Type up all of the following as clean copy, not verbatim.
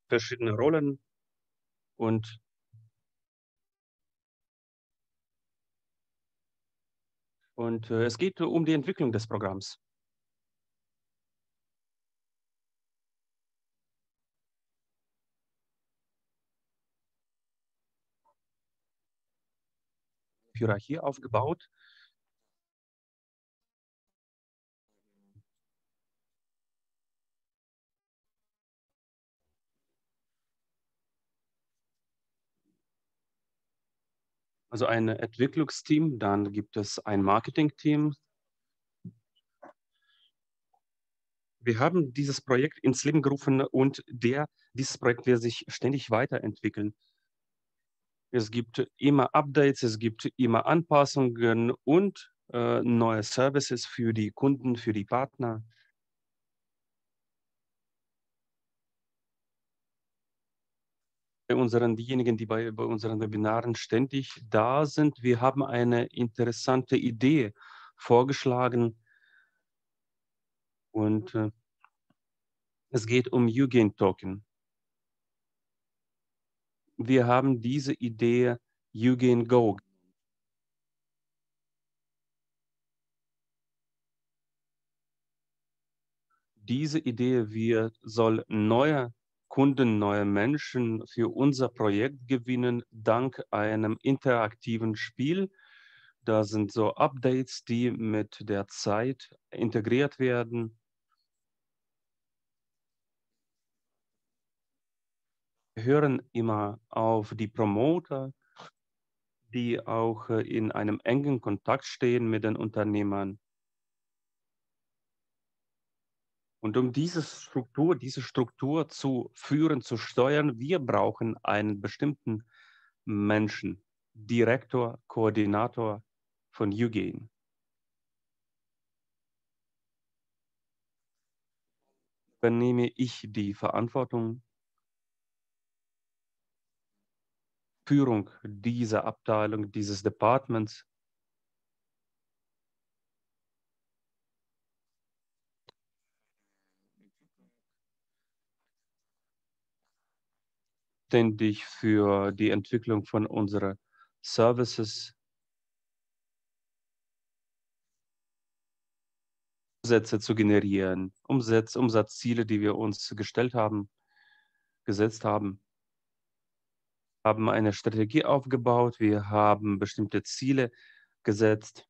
verschiedene Rollen und, es geht um die Entwicklung des Programms. Hierarchie aufgebaut. Also ein Entwicklungsteam, dann gibt es ein Marketingteam. Wir haben dieses Projekt ins Leben gerufen und dieses Projekt wird sich ständig weiterentwickeln. Es gibt immer Updates, es gibt immer Anpassungen und, neue Services für die Kunden, für die Partner. Diejenigen, die bei unseren Webinaren ständig da sind, wir haben eine interessante Idee vorgeschlagen und, es geht um Eugene Token. Wir haben diese Idee Eugene Go. Diese Idee soll neue Kunden, neue Menschen für unser Projekt gewinnen, dank einem interaktiven Spiel. Da sind so Updates, die mit der Zeit integriert werden. Wir hören immer auf die Promoter, die auch, in einem engen Kontakt stehen mit den Unternehmern. Und um diese Struktur zu führen, zu steuern, wir brauchen einen bestimmten Menschen, Direktor, Koordinator von Eugene. Übernehme ich die Verantwortung, Führung dieser Abteilung, dieses Departments, ständig für die Entwicklung von unseren Services, Umsätze zu generieren, Umsatzziele, die wir uns gesetzt haben, haben eine Strategie aufgebaut, wir haben bestimmte Ziele gesetzt.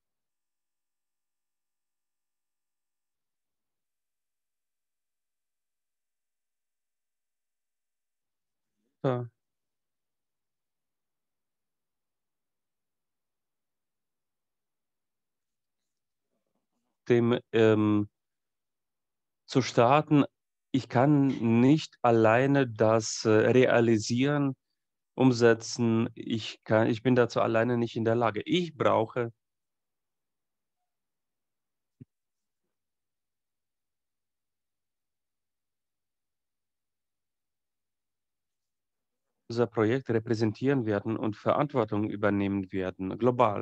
Ja, dem, zu starten. Ich kann nicht alleine das, realisieren, umsetzen. Ich bin dazu alleine nicht in der Lage. Ich brauche unser Projekt repräsentieren werden und Verantwortung übernehmen werden, global.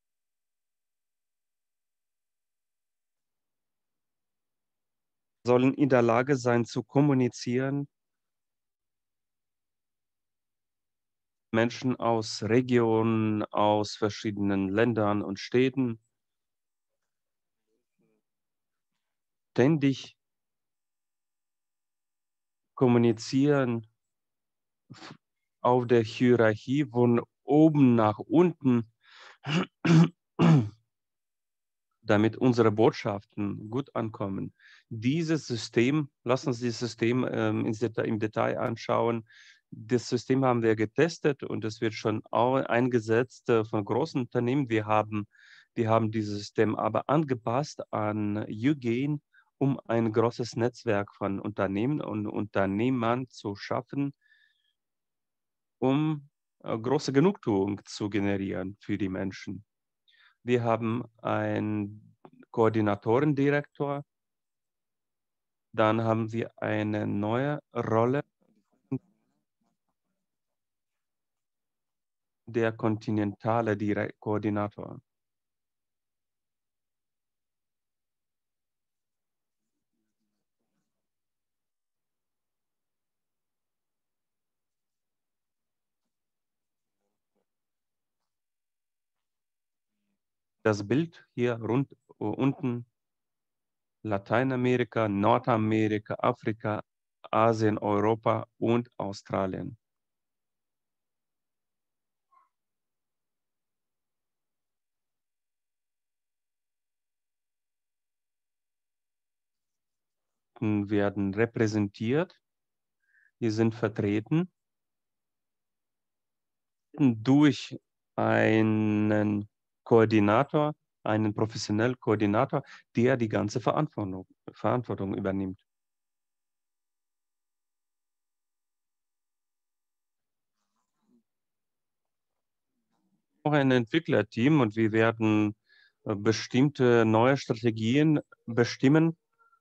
Sollen in der Lage sein zu kommunizieren, Menschen aus Regionen, aus verschiedenen Ländern und Städten ständig kommunizieren f auf der Hierarchie von oben nach unten, damit unsere Botschaften gut ankommen. Dieses System lass uns dieses System, im Detail anschauen. Das System haben wir getestet und es wird schon eingesetzt, von großen Unternehmen. Wir haben dieses System aber angepasst an Eugene, um ein großes Netzwerk von Unternehmen und Unternehmern zu schaffen, um, große Genugtuung zu generieren für die Menschen. Wir haben einen Koordinatorendirektor, dann haben wir eine neue Rolle, der kontinentale Koordinator. Das Bild hier unten, Lateinamerika, Nordamerika, Afrika, Asien, Europa und Australien. Werden repräsentiert, die sind vertreten durch einen Koordinator, einen professionellen Koordinator, der die ganze Verantwortung übernimmt. Auch ein Entwicklerteam und wir werden bestimmte neue Strategien bestimmen.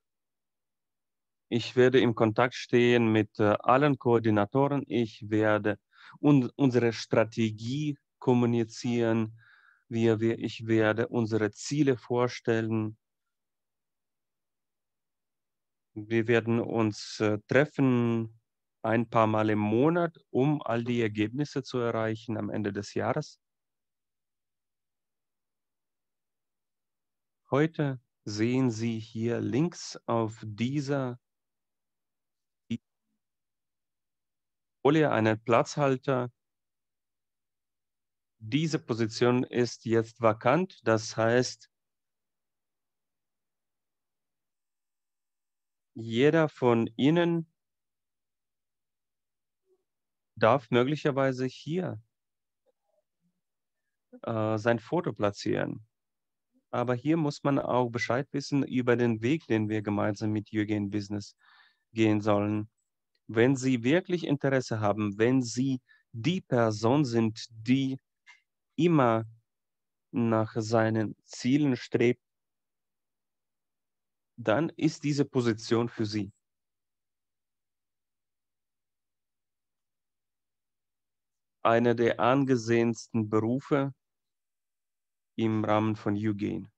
Ich werde in Kontakt stehen mit allen Koordinatoren. Ich werde unsere Strategie kommunizieren. Ich werde unsere Ziele vorstellen. Wir werden uns treffen ein paar Mal im Monat, um all die Ergebnisse zu erreichen am Ende des Jahres. Heute sehen Sie hier links auf dieser Folie einen Platzhalter. Diese Position ist jetzt vakant. Das heißt, jeder von Ihnen darf möglicherweise hier sein Foto platzieren. Aber hier muss man auch Bescheid wissen über den Weg, den wir gemeinsam mit Jürgen Business gehen sollen. Wenn Sie wirklich Interesse haben, wenn Sie die Person sind, die immer nach seinen Zielen strebt, dann ist diese Position für Sie. Einer der angesehensten Berufe im Rahmen von YouGain.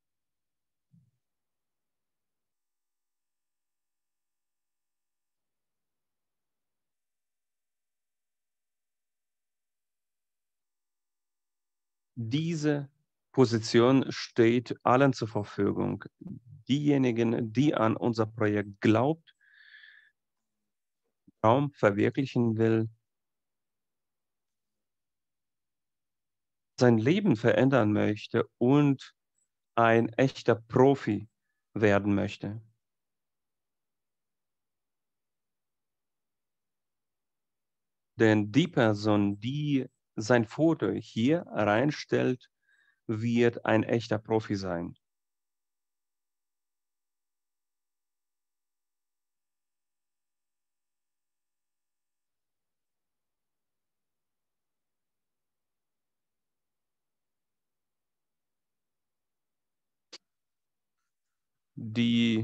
Diese Position steht allen zur Verfügung. Diejenigen, die an unser Projekt glaubt, Traum verwirklichen will, sein Leben verändern möchte und ein echter Profi werden möchte. Denn die Person, die sein Foto hier reinstellt, wird ein echter Profi sein. Die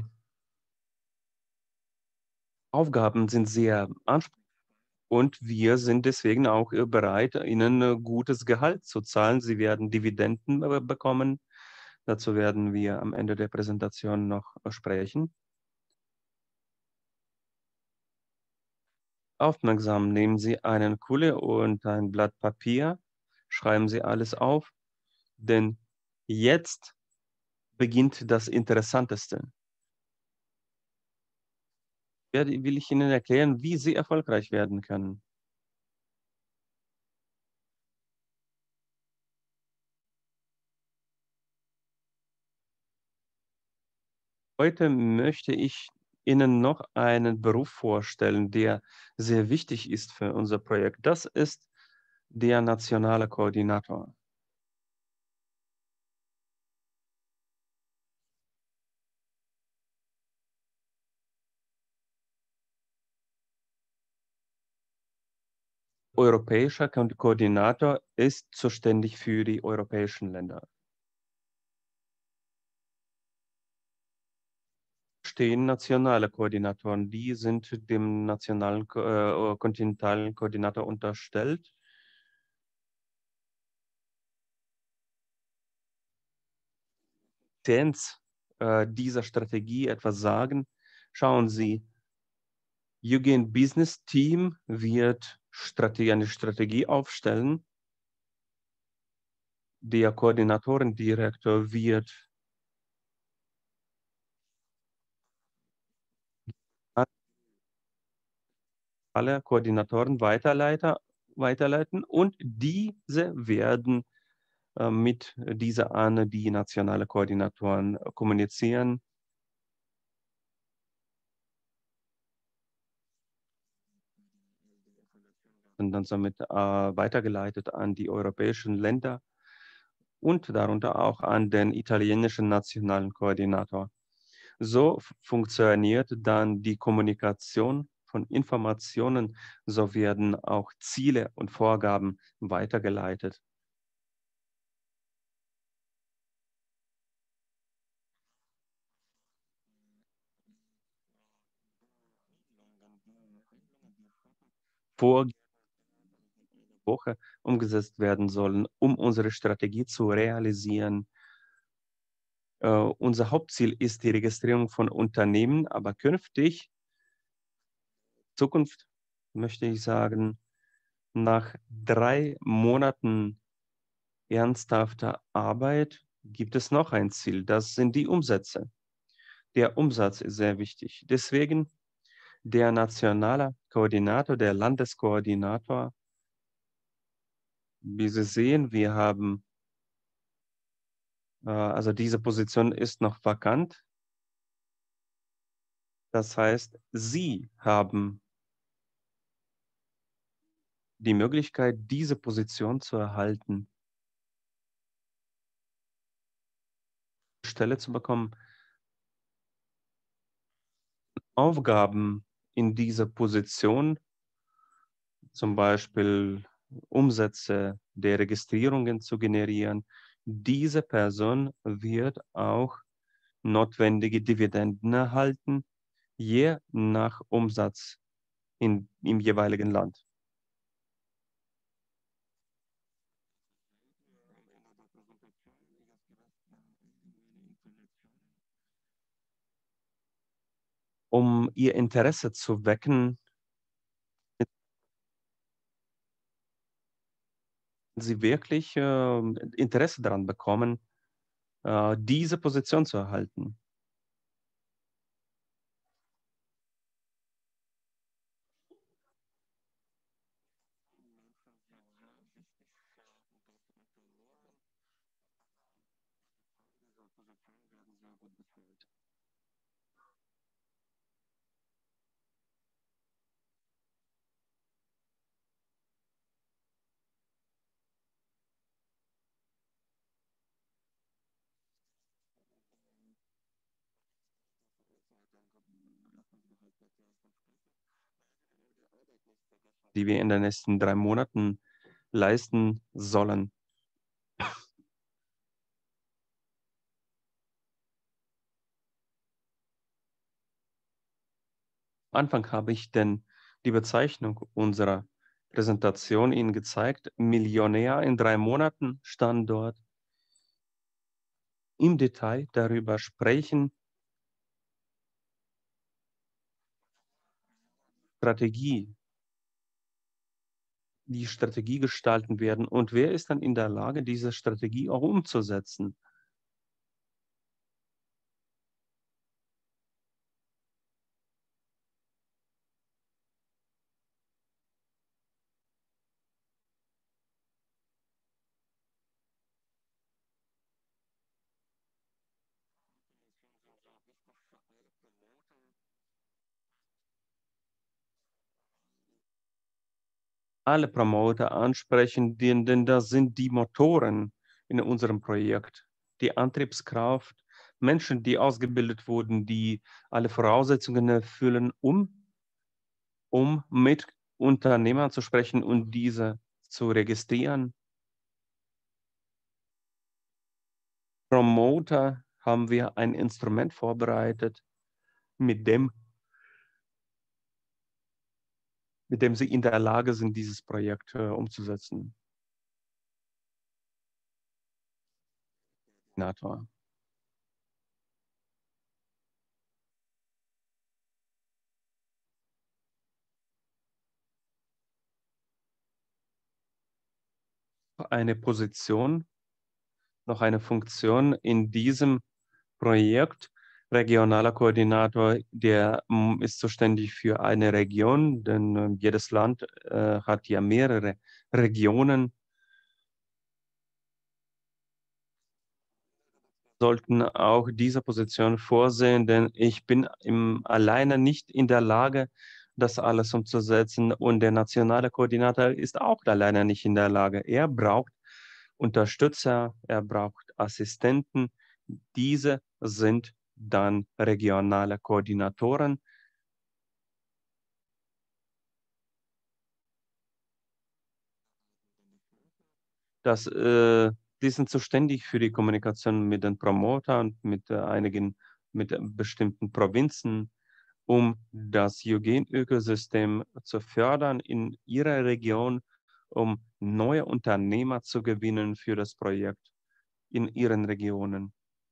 Aufgaben sind sehr anspruchsvoll und wir sind deswegen auch bereit, Ihnen gutes Gehalt zu zahlen. Sie werden Dividenden bekommen. Dazu werden wir am Ende der Präsentation noch sprechen. Aufmerksam nehmen Sie einen Kuli und ein Blatt Papier, schreiben Sie alles auf, denn jetzt beginnt das Interessanteste. Will ich Ihnen erklären, wie Sie erfolgreich werden können. Heute möchte ich Ihnen noch einen Beruf vorstellen, der sehr wichtig ist für unser Projekt. Das ist der nationale Koordinator. Europäischer Koordinator ist zuständig für die europäischen Länder. Stehen nationale Koordinatoren, die sind dem nationalen kontinentalen Koordinator unterstellt. Essenz dieser Strategie etwas sagen. Schauen Sie, YouGain Business Team wird eine Strategie aufstellen. Der Koordinatorendirektor wird alle Koordinatoren weiterleiten und diese werden mit dieser an die nationale Koordinatoren kommunizieren und dann somit weitergeleitet an die europäischen Länder und darunter auch an den italienischen nationalen Koordinator. So funktioniert dann die Kommunikation von Informationen, so werden auch Ziele und Vorgaben weitergeleitet. Vor Woche umgesetzt werden sollen, um unsere Strategie zu realisieren. Unser Hauptziel ist die Registrierung von Unternehmen, aber künftig, Zukunft, möchte ich sagen, nach 3 Monaten ernsthafter Arbeit gibt es noch ein Ziel. Das sind die Umsätze. Der Umsatz ist sehr wichtig. Deswegen der nationale Koordinator, der Landeskoordinator, wie Sie sehen, wir haben, also diese Position ist noch vakant. Das heißt, Sie haben die Möglichkeit, diese Position zu erhalten, Stelle zu bekommen, Aufgaben in dieser Position, zum Beispiel Umsätze der Registrierungen zu generieren. Diese Person wird auch notwendige Dividenden erhalten, je nach Umsatz im jeweiligen Land. Um ihr Interesse zu wecken, sie wirklich Interesse daran bekommen, diese Position zu erhalten. Die wir in den nächsten 3 Monaten leisten sollen. Am Anfang habe ich denn die Bezeichnung unserer Präsentation Ihnen gezeigt. Millionär in 3 Monaten stand dort. Im Detail darüber sprechen, Strategie, die Strategie gestalten werden und wer ist dann in der Lage, diese Strategie auch umzusetzen. Alle Promoter ansprechen, denn das sind die Motoren in unserem Projekt. Die Antriebskraft, Menschen, die ausgebildet wurden, die alle Voraussetzungen erfüllen, um mit Unternehmern zu sprechen und diese zu registrieren. Promoter haben wir ein Instrument vorbereitet, mit dem sie in der Lage sind, dieses Projekt umzusetzen. Koordinator. Eine Position noch eine Funktion in diesem Projekt. Regionaler Koordinator, der ist zuständig für eine Region, denn jedes Land hat ja mehrere Regionen. Sollten auch diese Position vorsehen, denn ich bin alleine nicht in der Lage, das alles umzusetzen und der nationale Koordinator ist auch alleine nicht in der Lage. Er braucht Unterstützer, er braucht Assistenten. Diese sind dann regionale Koordinatoren. Das, die sind zuständig für die Kommunikation mit den Promotern und mit bestimmten Provinzen, um das Eugen-Ökosystem zu fördern in ihrer Region, um neue Unternehmer zu gewinnen für das Projekt in ihren Regionen.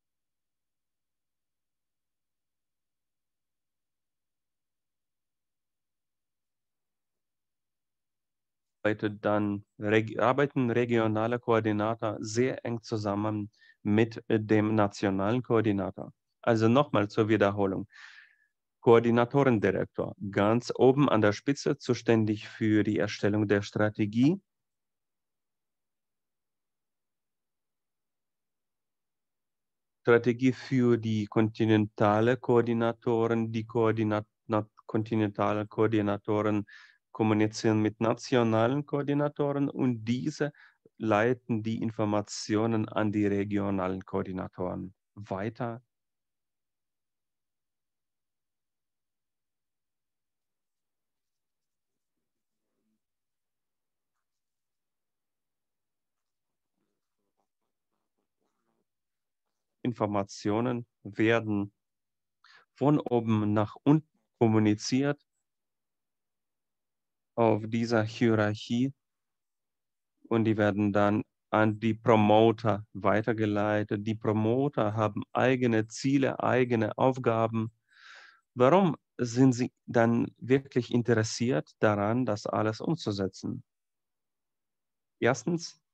Arbeiten regionale Koordinator sehr eng zusammen mit dem nationalen Koordinator. Also nochmal zur Wiederholung. Koordinatorendirektor, ganz oben an der Spitze, zuständig für die Erstellung der Strategie. Strategie für die kontinentale Koordinatoren. Die kontinentalen Koordinatoren kommunizieren mit nationalen Koordinatoren und diese leiten die Informationen an die regionalen Koordinatoren weiter. Informationen werden von oben nach unten kommuniziert auf dieser Hierarchie und die werden dann an die Promoter weitergeleitet. Die Promoter haben eigene Ziele, eigene Aufgaben. Warum sind sie dann wirklich interessiert daran, das alles umzusetzen? Erstens,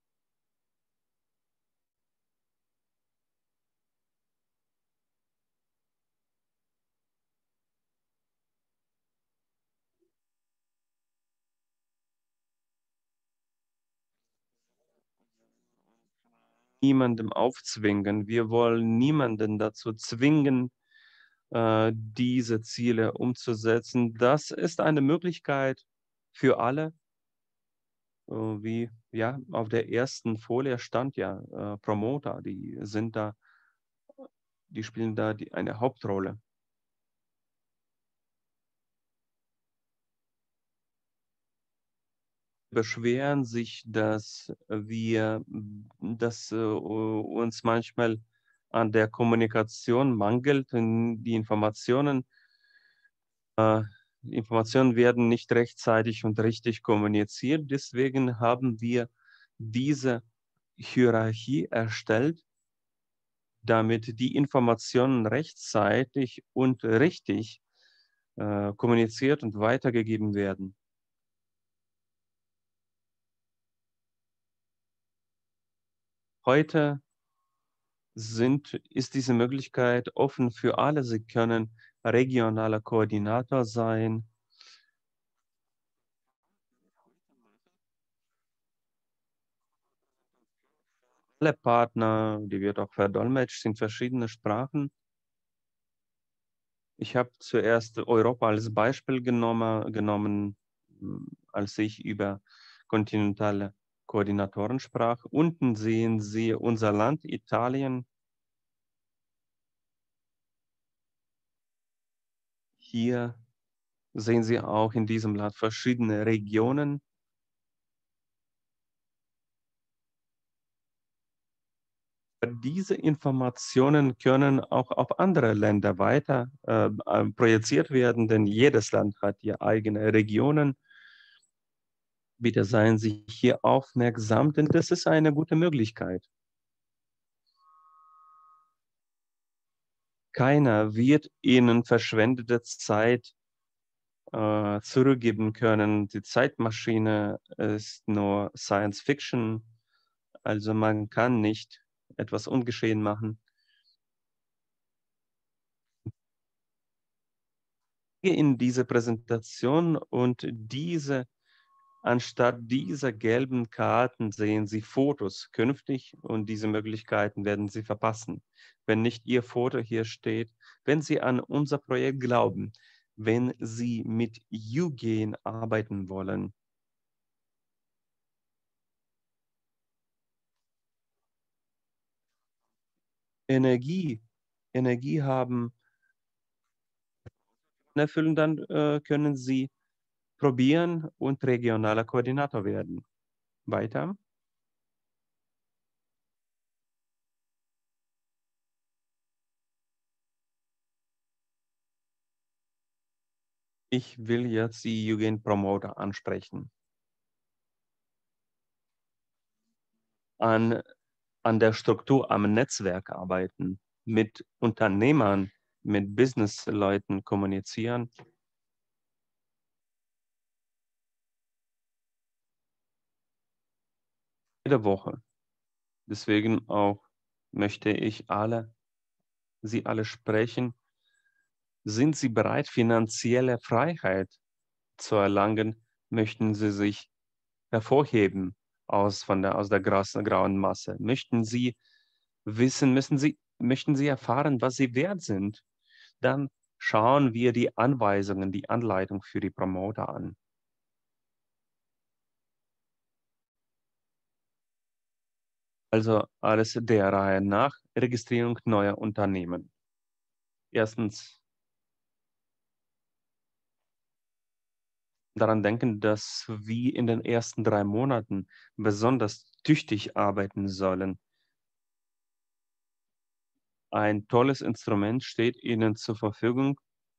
niemandem aufzwingen. Wir wollen niemanden dazu zwingen, diese Ziele umzusetzen. Das ist eine Möglichkeit für alle, wie ja auf der ersten Folie stand ja Promoter, die spielen da eine Hauptrolle. Beschweren sich, dass uns manchmal an der Kommunikation mangelt. Und äh, die Informationen werden nicht rechtzeitig und richtig kommuniziert. Deswegen haben wir diese Hierarchie erstellt, damit die Informationen rechtzeitig und richtig kommuniziert und weitergegeben werden. Heute ist diese Möglichkeit offen für alle. Sie können regionaler Koordinator sein. Alle Partner, die wird auch verdolmetscht in verschiedene Sprachen. Ich habe zuerst Europa als Beispiel genommen, als ich über kontinentale Koordinatoren sprach. Unten sehen Sie unser Land, Italien. Hier sehen Sie auch in diesem Land verschiedene Regionen. Diese Informationen können auch auf andere Länder weiter projiziert werden, denn jedes Land hat ja eigene Regionen. Bitte seien Sie hier aufmerksam, denn das ist eine gute Möglichkeit. Keiner wird Ihnen verschwendete Zeit zurückgeben können. Die Zeitmaschine ist nur Science Fiction, also man kann nicht etwas ungeschehen machen. In diese Präsentation und anstatt dieser gelben Karten sehen Sie Fotos künftig und diese Möglichkeiten werden Sie verpassen, wenn nicht Ihr Foto hier steht, wenn Sie an unser Projekt glauben, wenn Sie mit YouGain arbeiten wollen. Energie, Energie haben, erfüllen, dann können Sie probieren und regionaler Koordinator werden. Weiter. Ich will jetzt die Eugen Promoter ansprechen. An, an der Struktur, am Netzwerk arbeiten, mit Unternehmern, mit Businessleuten kommunizieren. Jede Woche. Deswegen auch möchte ich Sie alle sprechen. Sind Sie bereit, finanzielle Freiheit zu erlangen? Möchten Sie sich hervorheben aus der grauen Masse? Möchten Sie möchten Sie erfahren, was Sie wert sind? Dann schauen wir die Anweisungen, die Anleitung für die Promoter an. Also alles der Reihe nach. Registrierung neuer Unternehmen. Erstens daran denken, dass wir in den ersten 3 Monaten besonders tüchtig arbeiten sollen. Ein tolles Instrument steht Ihnen zur Verfügung.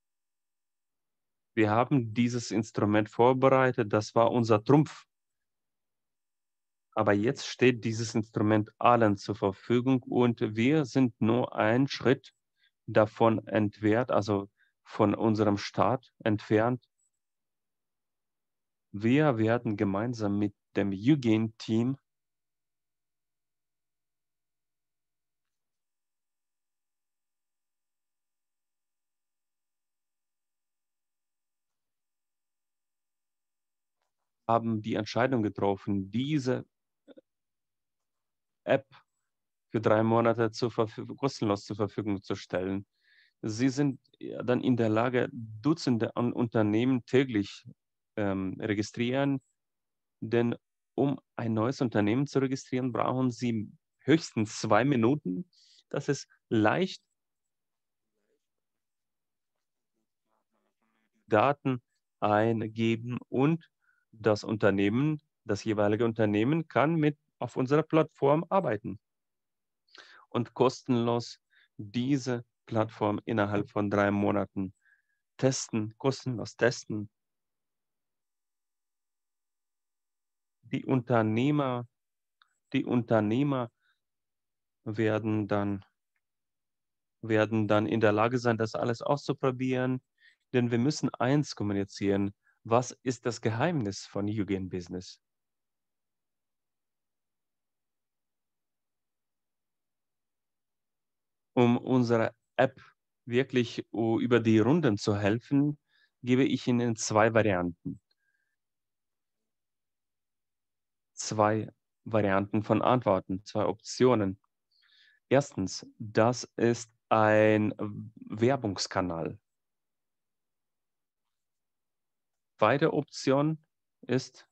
Wir haben dieses Instrument vorbereitet. Das war unser Trumpf. Aber jetzt steht dieses Instrument allen zur Verfügung und wir sind nur einen Schritt davon entfernt, also von unserem Start entfernt. Wir werden gemeinsam mit dem Eugen-Team haben die Entscheidung getroffen, diese App für 3 Monate kostenlos zur Verfügung zu stellen. Sie sind dann in der Lage, Dutzende an Unternehmen täglich registrieren, denn um ein neues Unternehmen zu registrieren, brauchen Sie höchstens 2 Minuten. Das ist leicht, Daten eingeben und das jeweilige Unternehmen kann mit auf unserer Plattform arbeiten und kostenlos diese Plattform innerhalb von 3 Monaten kostenlos testen. Die Unternehmer, die Unternehmer werden dann in der Lage sein, das alles auszuprobieren, denn wir müssen eins kommunizieren. Was ist das Geheimnis von Eugen Business? Um unsere App wirklich über die Runden zu helfen, gebe ich Ihnen 2 Varianten. 2 Varianten von Antworten, 2 Optionen. Erstens, das ist ein Werbungskanal. Zweite Option ist,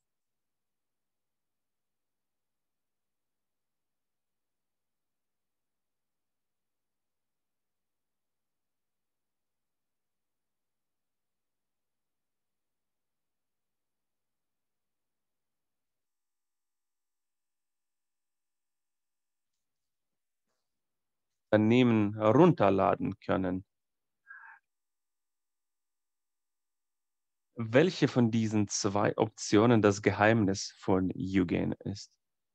Unternehmen herunterladen können. Welche von diesen 2 Optionen das Geheimnis von Eugen ist?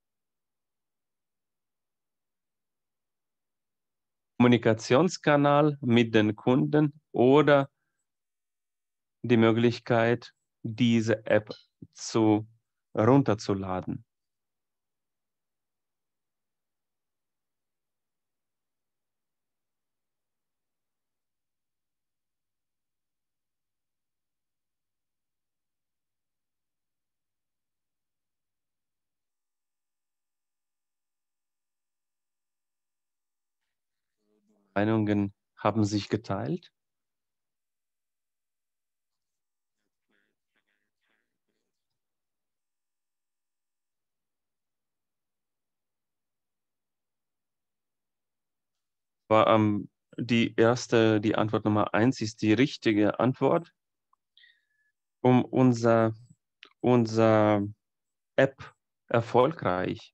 Kommunikationskanal mit den Kunden oder die Möglichkeit, diese App herunterzuladen. Meinungen haben sich geteilt. War, die Antwort Nummer eins ist die richtige Antwort, um unser App erfolgreich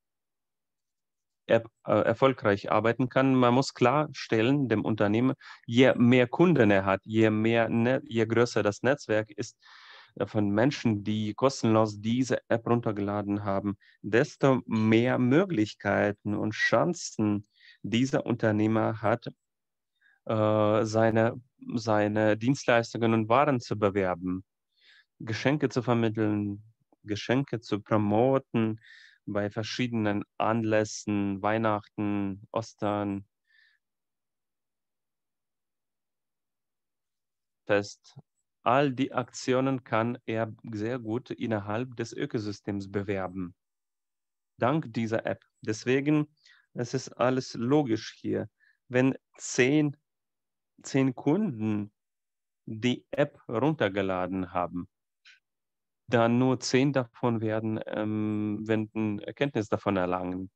erfolgreich arbeiten kann. Man muss klarstellen, dem Unternehmen, je mehr Kunden er hat, je größer das Netzwerk ist von Menschen, die kostenlos diese App runtergeladen haben, desto mehr Möglichkeiten und Chancen dieser Unternehmer hat, seine Dienstleistungen und Waren zu bewerben, Geschenke zu vermitteln, Geschenke zu promoten bei verschiedenen Anlässen, Weihnachten, Ostern, Fest. All die Aktionen kann er sehr gut innerhalb des Ökosystems bewerben, dank dieser App. Deswegen, es ist alles logisch hier. Wenn zehn Kunden die App runtergeladen haben, dann nur 10 davon werden Erkenntnis davon erlangen.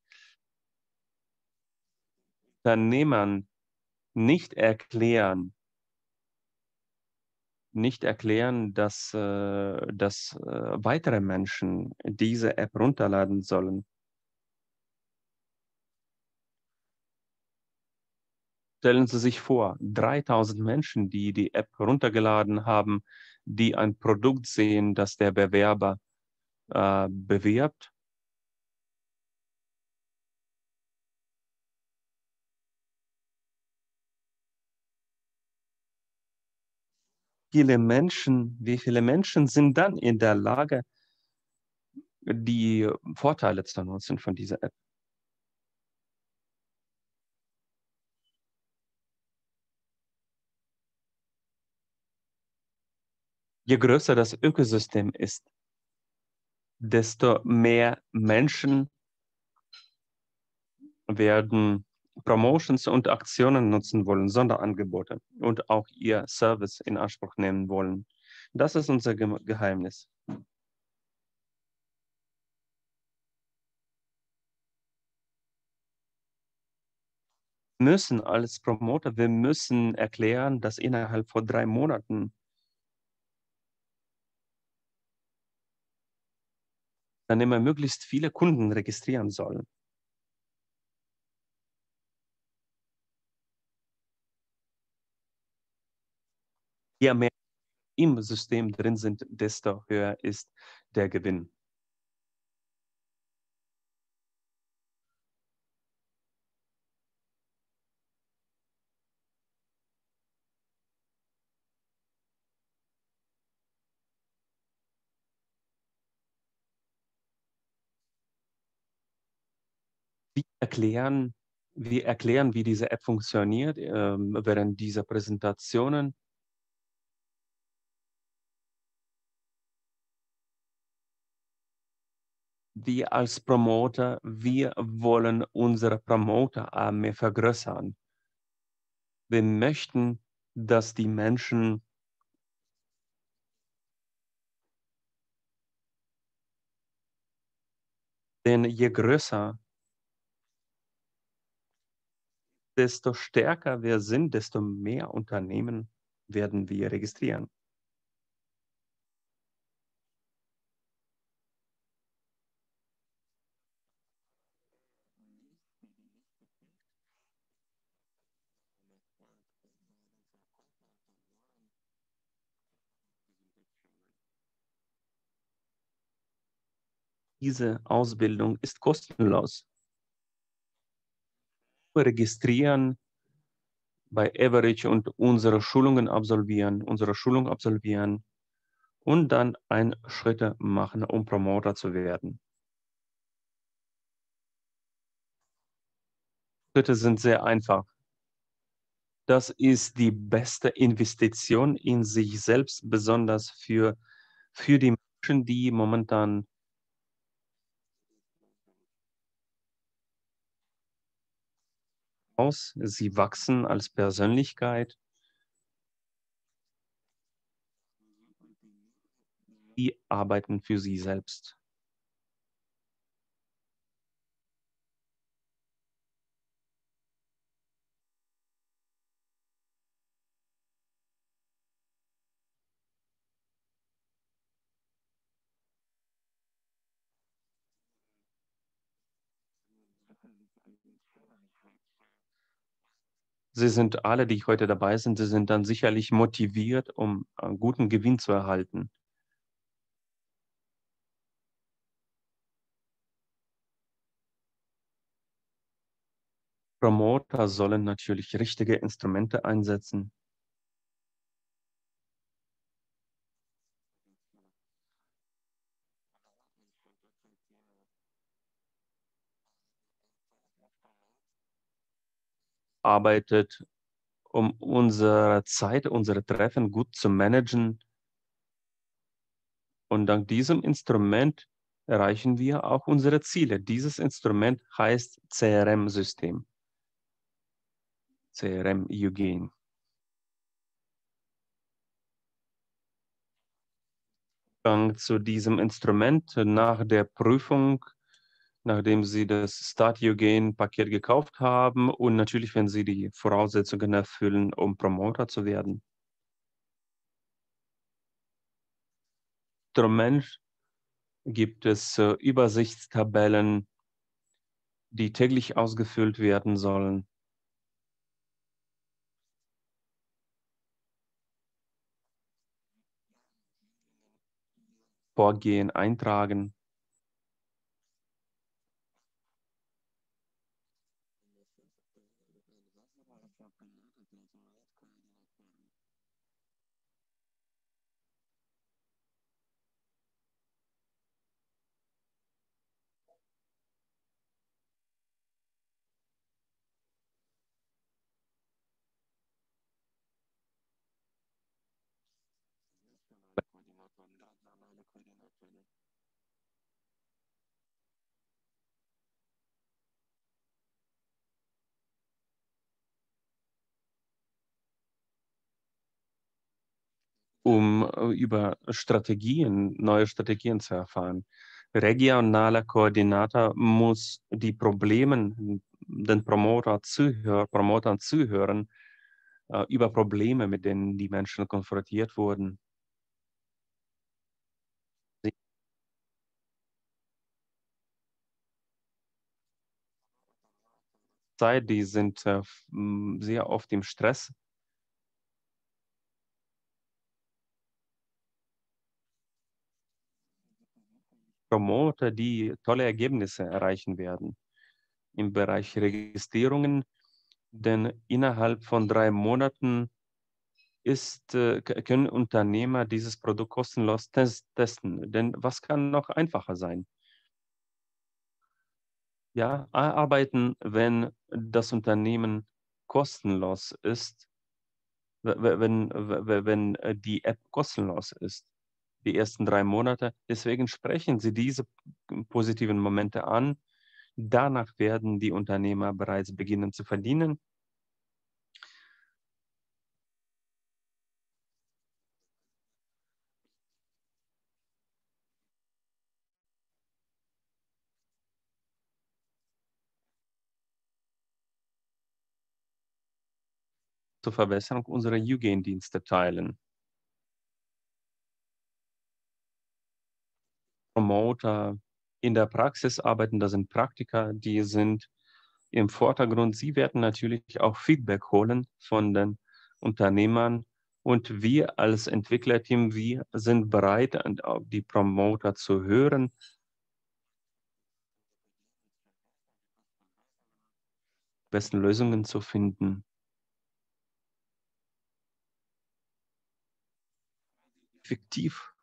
Unternehmern nicht erklären, dass weitere Menschen diese App runterladen sollen. Stellen Sie sich vor, 3000 Menschen, die die App runtergeladen haben, die ein Produkt sehen, das der Bewerber bewirbt. Wie viele Menschen sind dann in der Lage, die Vorteile zu nutzen von dieser App? Je größer das Ökosystem ist, desto mehr Menschen werden Promotions und Aktionen nutzen wollen, Sonderangebote und auch ihr Service in Anspruch nehmen wollen. Das ist unser Geheimnis. Müssen als Promoter, wir müssen erklären, dass innerhalb von 3 Monaten dann immer möglichst viele Kunden registrieren sollen. Je mehr im System drin sind, desto höher ist der Gewinn. Wir erklären, wir erklären, wie diese App funktioniert, während dieser Präsentationen. Wir als Promoter, wir wollen unsere Promoterarmee vergrößern. Wir möchten, dass die Menschen, denn je größer, desto stärker wir sind, desto mehr Unternehmen werden wir registrieren. Diese Ausbildung ist kostenlos. Registrieren bei Average und unsere Schulung absolvieren und dann ein Schritte machen, um Promoter zu werden. Schritte sind sehr einfach. Das ist die beste Investition in sich selbst, besonders für die Menschen, die momentan aus, sie wachsen als Persönlichkeit, die arbeiten für sie selbst. Sie sind alle, die heute dabei sind, sie sind dann sicherlich motiviert, um guten Gewinn zu erhalten. Promoter sollen natürlich richtige Instrumente einsetzen, arbeitet, um unsere Zeit, unsere Treffen gut zu managen. Und dank diesem Instrument erreichen wir auch unsere Ziele. Dieses Instrument heißt CRM-System, CRM-Eugen. Zugang zu diesem Instrument nach der Prüfung, nachdem Sie das Start-Eugen-Paket gekauft haben und natürlich, wenn Sie die Voraussetzungen erfüllen, um Promoter zu werden. Instrument gibt es Übersichtstabellen, die täglich ausgefüllt werden sollen. Vorgehen eintragen. Um über Strategien, neue Strategien zu erfahren. Regionaler Koordinator muss die Problemen, den Promotern zuhören, über Probleme, mit denen die Menschen konfrontiert wurden. Die Zeit, die sind sehr oft im Stress. Promoter, die tolle Ergebnisse erreichen werden im Bereich Registrierungen, denn innerhalb von 3 Monaten können Unternehmer dieses Produkt kostenlos testen. Denn was kann noch einfacher sein? Ja, arbeiten, wenn das Unternehmen kostenlos ist, wenn die App kostenlos ist, die ersten 3 Monate. Deswegen sprechen Sie diese positiven Momente an. Danach werden die Unternehmer bereits beginnen zu verdienen. Zur Verbesserung unserer Hygienedienste teilen. Promoter in der Praxis arbeiten, das sind Praktiker, die sind im Vordergrund. Sie werden natürlich auch Feedback holen von den Unternehmern und wir als Entwicklerteam, wir sind bereit, auf die Promoter zu hören, besten Lösungen zu finden. Effektiv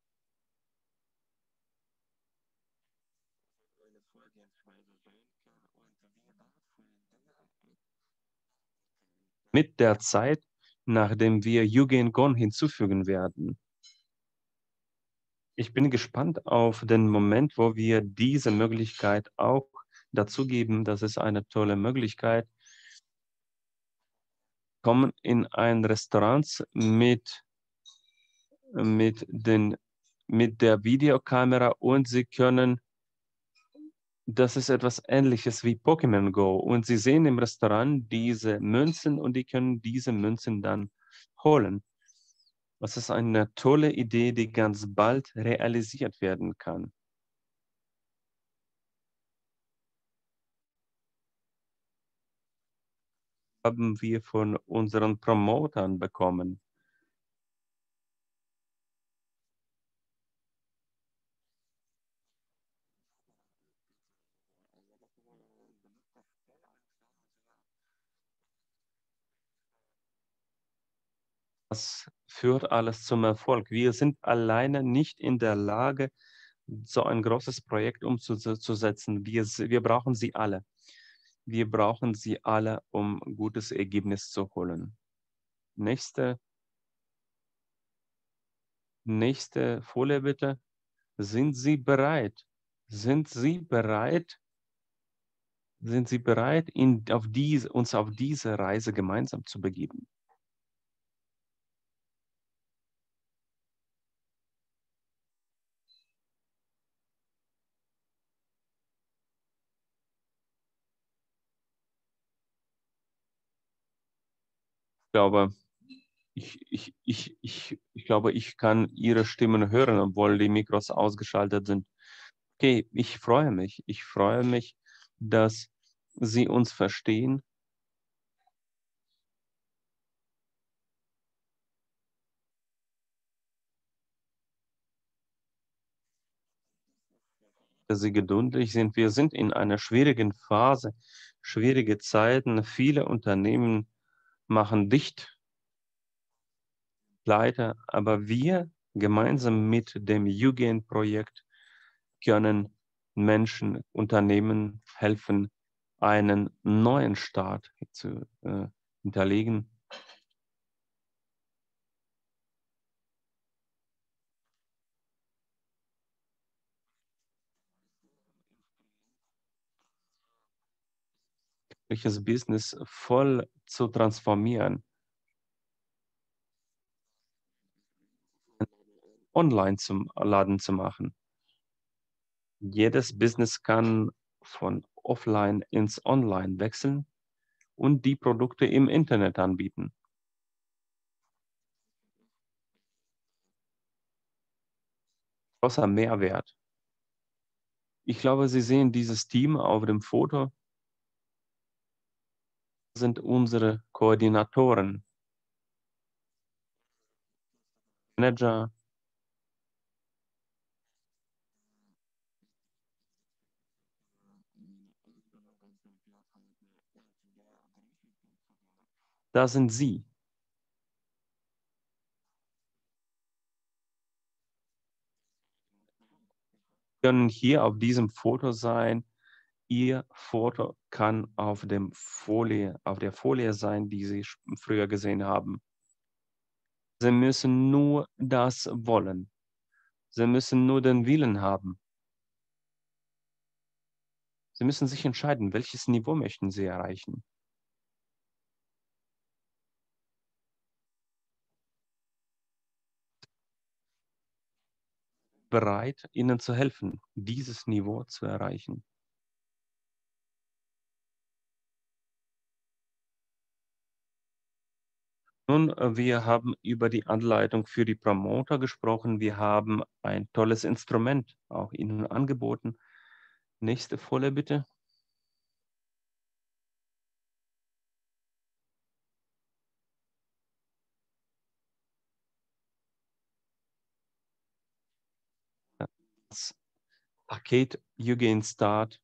mit der Zeit, nachdem wir Yugen Gon hinzufügen werden. Ich bin gespannt auf den Moment, wo wir diese Möglichkeit auch dazugeben. Das ist eine tolle Möglichkeit. kommen in ein Restaurant mit, mit der Videokamera und Sie können, das ist etwas Ähnliches wie Pokémon Go. Und Sie sehen im Restaurant diese Münzen und die können diese Münzen dann holen. Das ist eine tolle Idee, die ganz bald realisiert werden kann. Haben wir von unseren Promotern bekommen. Das führt alles zum Erfolg. Wir sind alleine nicht in der Lage, so ein großes Projekt umzusetzen. Wir brauchen sie alle. Wir brauchen sie alle, um ein gutes Ergebnis zu holen. Nächste, nächste Folie bitte. Sind Sie bereit? Sind Sie bereit? Sind Sie bereit, uns auf diese Reise gemeinsam zu begeben? Ich glaube, ich glaube, ich kann Ihre Stimmen hören, obwohl die Mikros ausgeschaltet sind. Okay, ich freue mich. Ich freue mich, dass Sie uns verstehen, dass Sie geduldig sind. Wir sind in einer schwierigen Phase, schwierige Zeiten. Viele Unternehmen machen dicht, pleite, aber wir gemeinsam mit dem Jugend-Projekt können Menschen, Unternehmen helfen, einen neuen Start zu hinterlegen. Welches Business voll zu transformieren, online zum Laden zu machen. Jedes Business kann von offline ins Online wechseln und die Produkte im Internet anbieten. Großer Mehrwert. Ich glaube, Sie sehen dieses Team auf dem Foto, sind unsere Koordinatoren, Manager. Da sind Sie. Können hier auf diesem Foto sein. Ihr Foto kann auf der Folie sein, die Sie früher gesehen haben. Sie müssen nur das wollen. Sie müssen nur den Willen haben. Sie müssen sich entscheiden, welches Niveau möchten Sie erreichen. Bereit, Ihnen zu helfen, dieses Niveau zu erreichen. Nun, wir haben über die Anleitung für die Promoter gesprochen. Wir haben ein tolles Instrument auch Ihnen angeboten. Nächste Folie bitte. Das Paket YouGain Start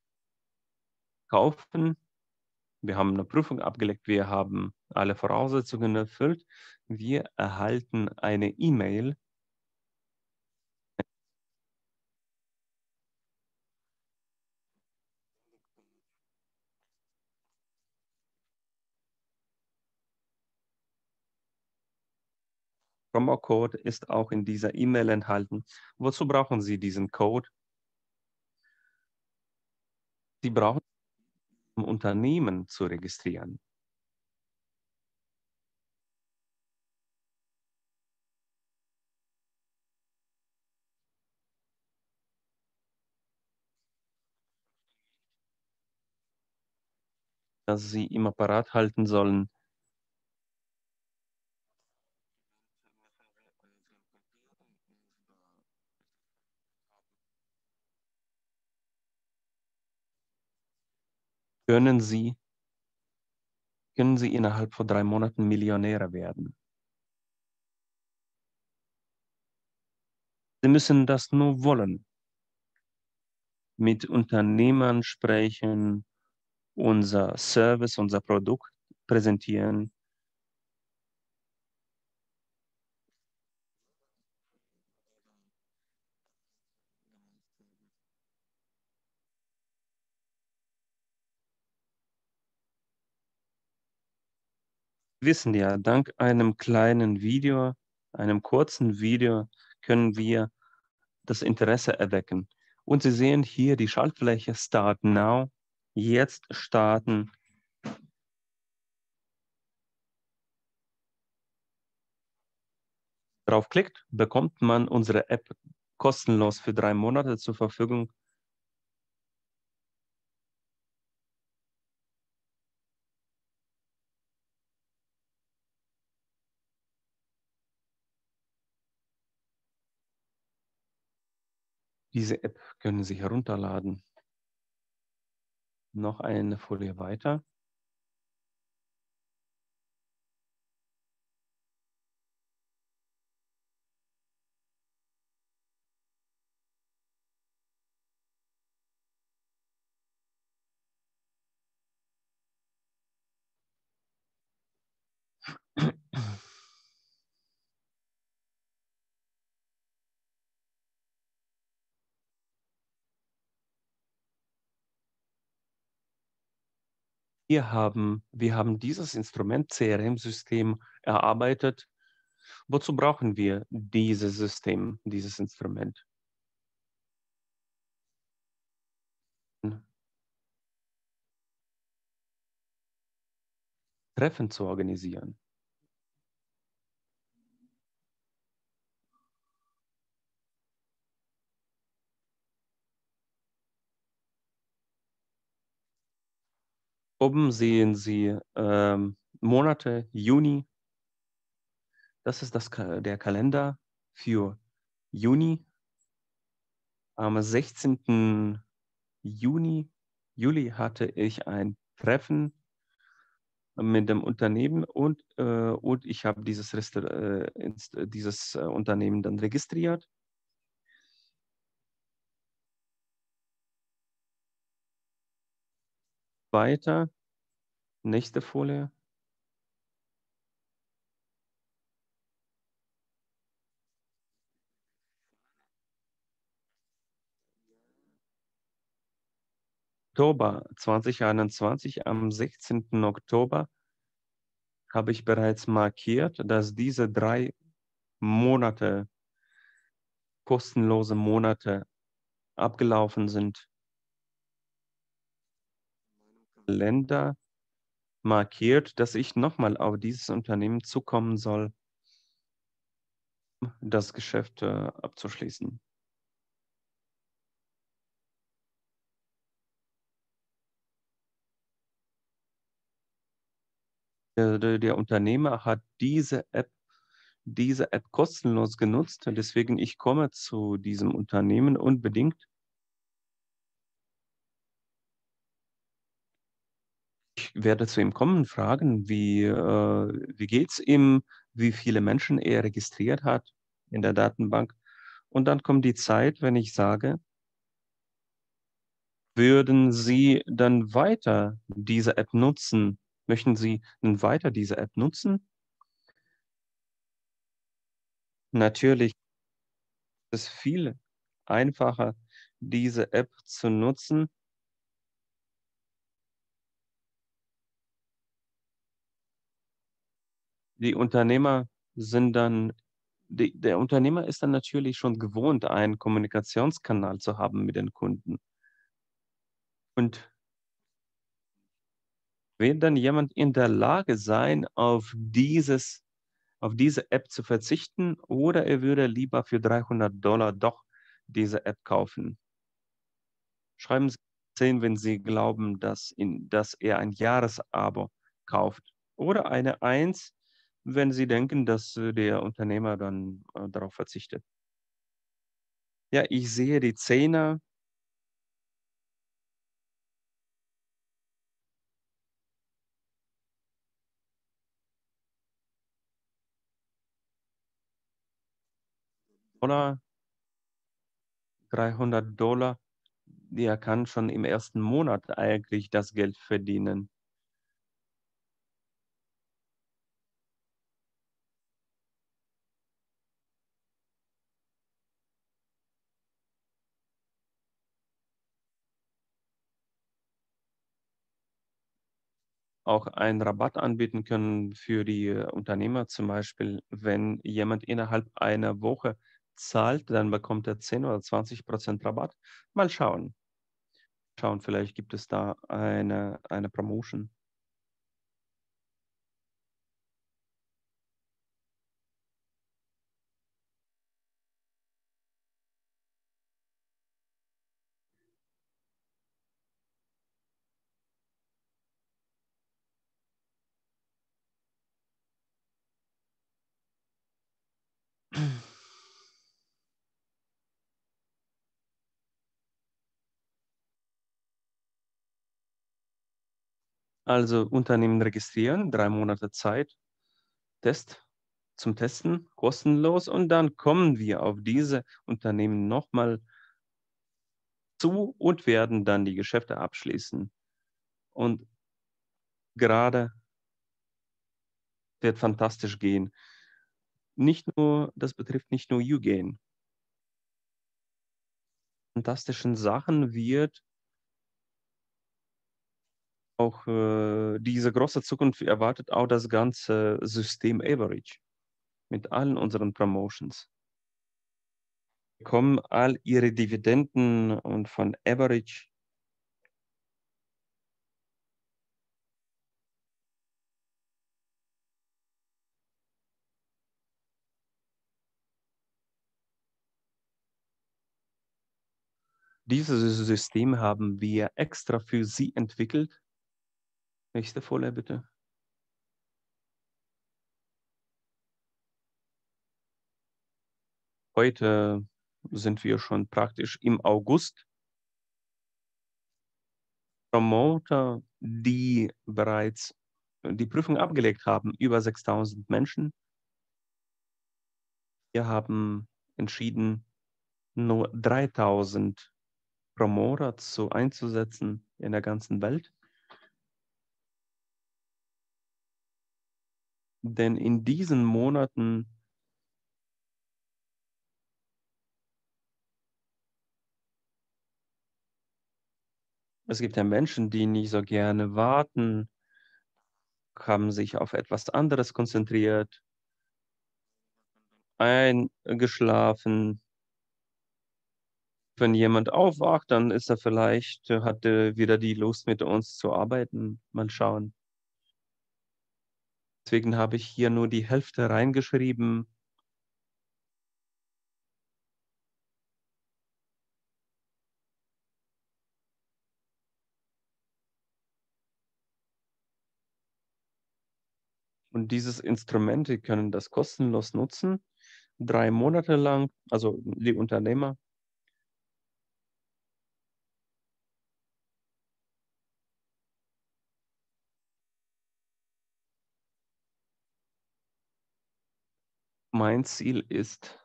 kaufen. Wir haben eine Prüfung abgelegt. Wir haben alle Voraussetzungen erfüllt. Wir erhalten eine E-Mail Promo-Code ist auch in dieser E-Mail enthalten. Wozu brauchen Sie diesen Code? Sie brauchen, um Unternehmen zu registrieren. das Sie immer parat halten sollen. Können Sie, können Sie innerhalb von 3 Monaten Millionäre werden? Sie müssen das nur wollen. Mit Unternehmern sprechen, unser Service, unser Produkt präsentieren. Wissen ja, dank einem kleinen Video, einem kurzen Video, können wir das Interesse erwecken. Und Sie sehen hier die Schaltfläche Start Now. Jetzt starten. Draufklickt, bekommt man unsere App kostenlos für 3 Monate zur Verfügung. Diese App können Sie herunterladen. Noch eine Folie weiter. Wir haben dieses Instrument CRM-System erarbeitet. Wozu brauchen wir dieses System, dieses Instrument? Treffen zu organisieren. Oben sehen Sie Monate, Juni. Das ist der Kalender für Juni. Am 16. Juli hatte ich ein Treffen mit dem Unternehmen und ich habe dieses Unternehmen dann registriert. Weiter, nächste Folie. Oktober 2021, am 16. Oktober habe ich bereits markiert, dass diese 3 Monate, kostenlose Monate abgelaufen sind. Länder markiert, dass ich nochmal auf dieses Unternehmen zukommen soll, um das Geschäft abzuschließen. Der Unternehmer hat diese App kostenlos genutzt. Deswegen ich komme zu diesem Unternehmen unbedingt. Ich werde zu ihm kommen, fragen, wie geht es ihm, wie viele Menschen er registriert hat in der Datenbank. Und dann kommt die Zeit, wenn ich sage, würden Sie dann weiter diese App nutzen? Möchten Sie dann weiter diese App nutzen? Natürlich ist es viel einfacher, diese App zu nutzen. Die Unternehmer sind dann, der Unternehmer ist dann natürlich schon gewohnt, einen Kommunikationskanal zu haben mit den Kunden. Und wird dann jemand in der Lage sein, auf diese App zu verzichten, oder er würde lieber für $300 doch diese App kaufen? Schreiben Sie. 10, wenn Sie glauben, dass er ein Jahresabo kauft. Oder eine 1, wenn Sie denken, dass, der Unternehmer dann, darauf verzichtet. Ja, ich sehe die 10er Dollar, 300 $, der kann schon im ersten Monat eigentlich das Geld verdienen. Auch einen Rabatt anbieten können für die, Unternehmer zum Beispiel. Wenn jemand innerhalb einer Woche zahlt, dann bekommt er 10 oder 20% Rabatt. Mal schauen. Schauen, vielleicht gibt es da eine Promotion. Also, Unternehmen registrieren, 3 Monate Zeit, Test zum Testen, kostenlos, und dann kommen wir auf diese Unternehmen noch mal zu und werden dann die Geschäfte abschließen. Und gerade wird fantastisch gehen. Das betrifft nicht nur YouGain. Fantastischen Sachen wird auch, diese große Zukunft erwartet auch das ganze System Average mit allen unseren Promotions. Bekommen all ihre Dividenden und von Average dieses System haben wir extra für Sie entwickelt. Nächste Folie bitte. Heute sind wir schon praktisch im August. Promoter, die bereits die Prüfung abgelegt haben, über 6.000 Menschen. Wir haben entschieden, nur 3.000 Promoter einzusetzen in der ganzen Welt. Denn in diesen Monaten es gibt ja Menschen, die nicht so gerne warten, haben sich auf etwas anderes konzentriert, eingeschlafen. Wenn jemand aufwacht, dann ist er vielleicht hat er wieder die Lust, mit uns zu arbeiten. Mal schauen. Deswegen habe ich hier nur die Hälfte reingeschrieben. Und dieses Instrument, die können das kostenlos nutzen, 3 Monate lang, also die Unternehmer. Mein Ziel ist,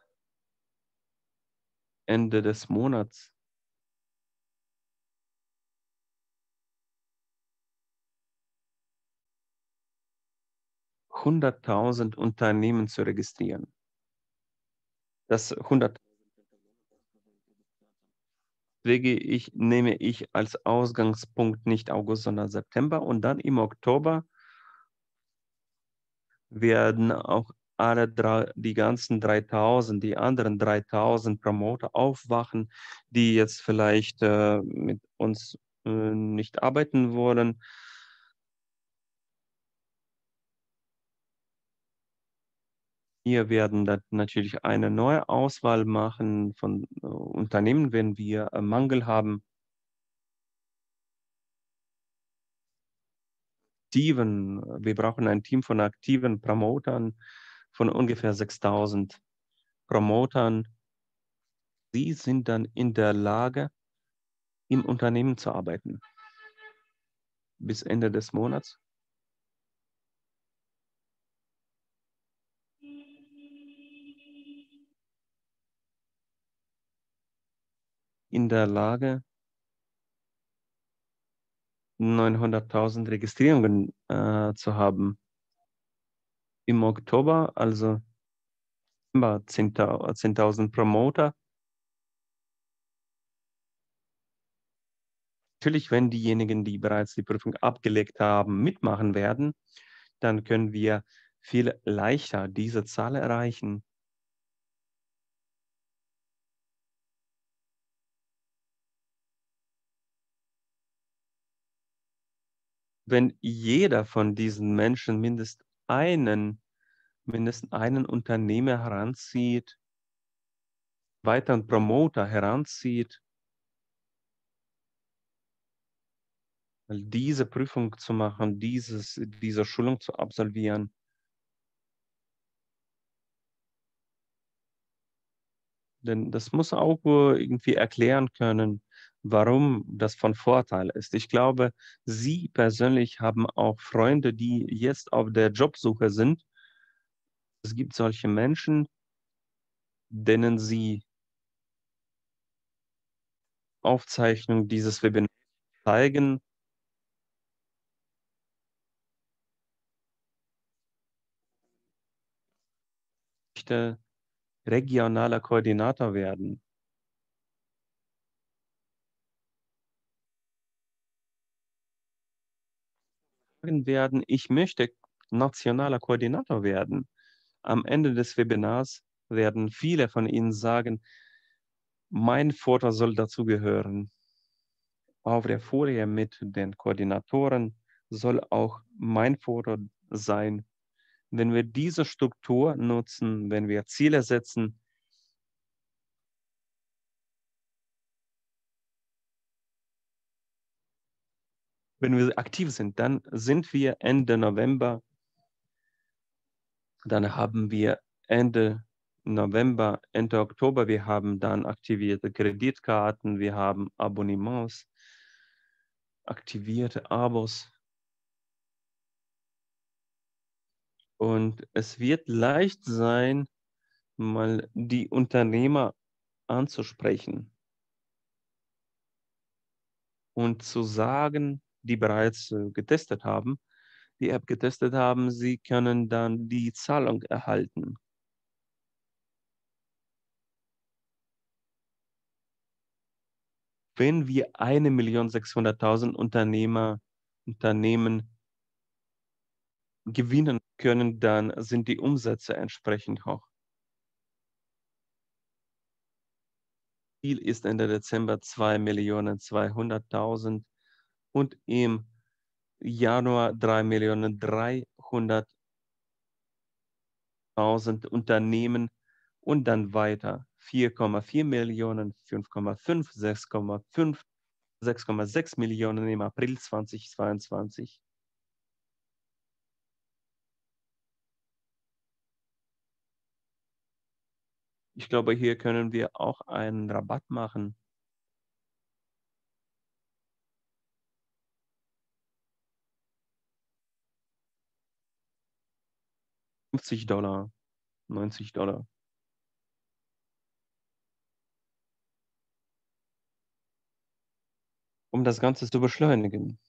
Ende des Monats 100.000 Unternehmen zu registrieren. Das 100 nehme ich als Ausgangspunkt nicht August, sondern September, und dann im Oktober werden auch die ganzen 3.000, die anderen 3.000 Promoter aufwachen, die jetzt vielleicht, mit uns, nicht arbeiten wollen. Wir werden dann natürlich eine neue Auswahl machen von, Unternehmen, wenn wir, Mangel haben. wir brauchen ein Team von aktiven Promotern von ungefähr 6.000 Promotern. Sie sind dann in der Lage, im Unternehmen zu arbeiten bis Ende des Monats. In der Lage, 900.000 Registrierungen zu haben. Im Oktober, also 10.000 Promoter. Natürlich, wenn diejenigen, die bereits die Prüfung abgelegt haben, mitmachen werden, dann können wir viel leichter diese Zahl erreichen. Wenn jeder von diesen Menschen mindestens einen Unternehmer heranzieht, weiteren Promoter heranzieht, diese Prüfung zu machen, diese Schulung zu absolvieren. Denn das muss auch irgendwie erklären können, warum das von Vorteil ist. Ich glaube, Sie persönlich haben auch Freunde, die jetzt auf der Jobsuche sind. Es gibt solche Menschen, denen Sie Aufzeichnungen dieses Webinars zeigen. Ich möchte regionaler Koordinator werden. Ich möchte nationaler Koordinator werden. Am Ende des Webinars werden viele von Ihnen sagen, mein Foto soll dazugehören. Auf der Folie mit den Koordinatoren soll auch mein Foto sein. Wenn wir diese Struktur nutzen, wenn wir Ziele setzen, wenn wir aktiv sind, dann sind wir Ende November, dann haben wir Ende November, Ende Oktober, wir haben dann aktivierte Kreditkarten, wir haben Abonnements, aktivierte Abos. Und es wird leicht sein, mal die Unternehmer anzusprechen und zu sagen, die bereits getestet haben, die App getestet haben, sie können dann die Zahlung erhalten. Wenn wir 1.600.000 Unternehmen gewinnen können, dann sind die Umsätze entsprechend hoch. Ziel ist Ende Dezember 2.200.000 und im Januar 3.300.000 Unternehmen und dann weiter 4,4 Millionen, 5,5, 6,5, 6,6 Millionen im April 2022. Ich glaube, hier können wir auch einen Rabatt machen. 50 $, 90 $. Um das Ganze zu beschleunigen.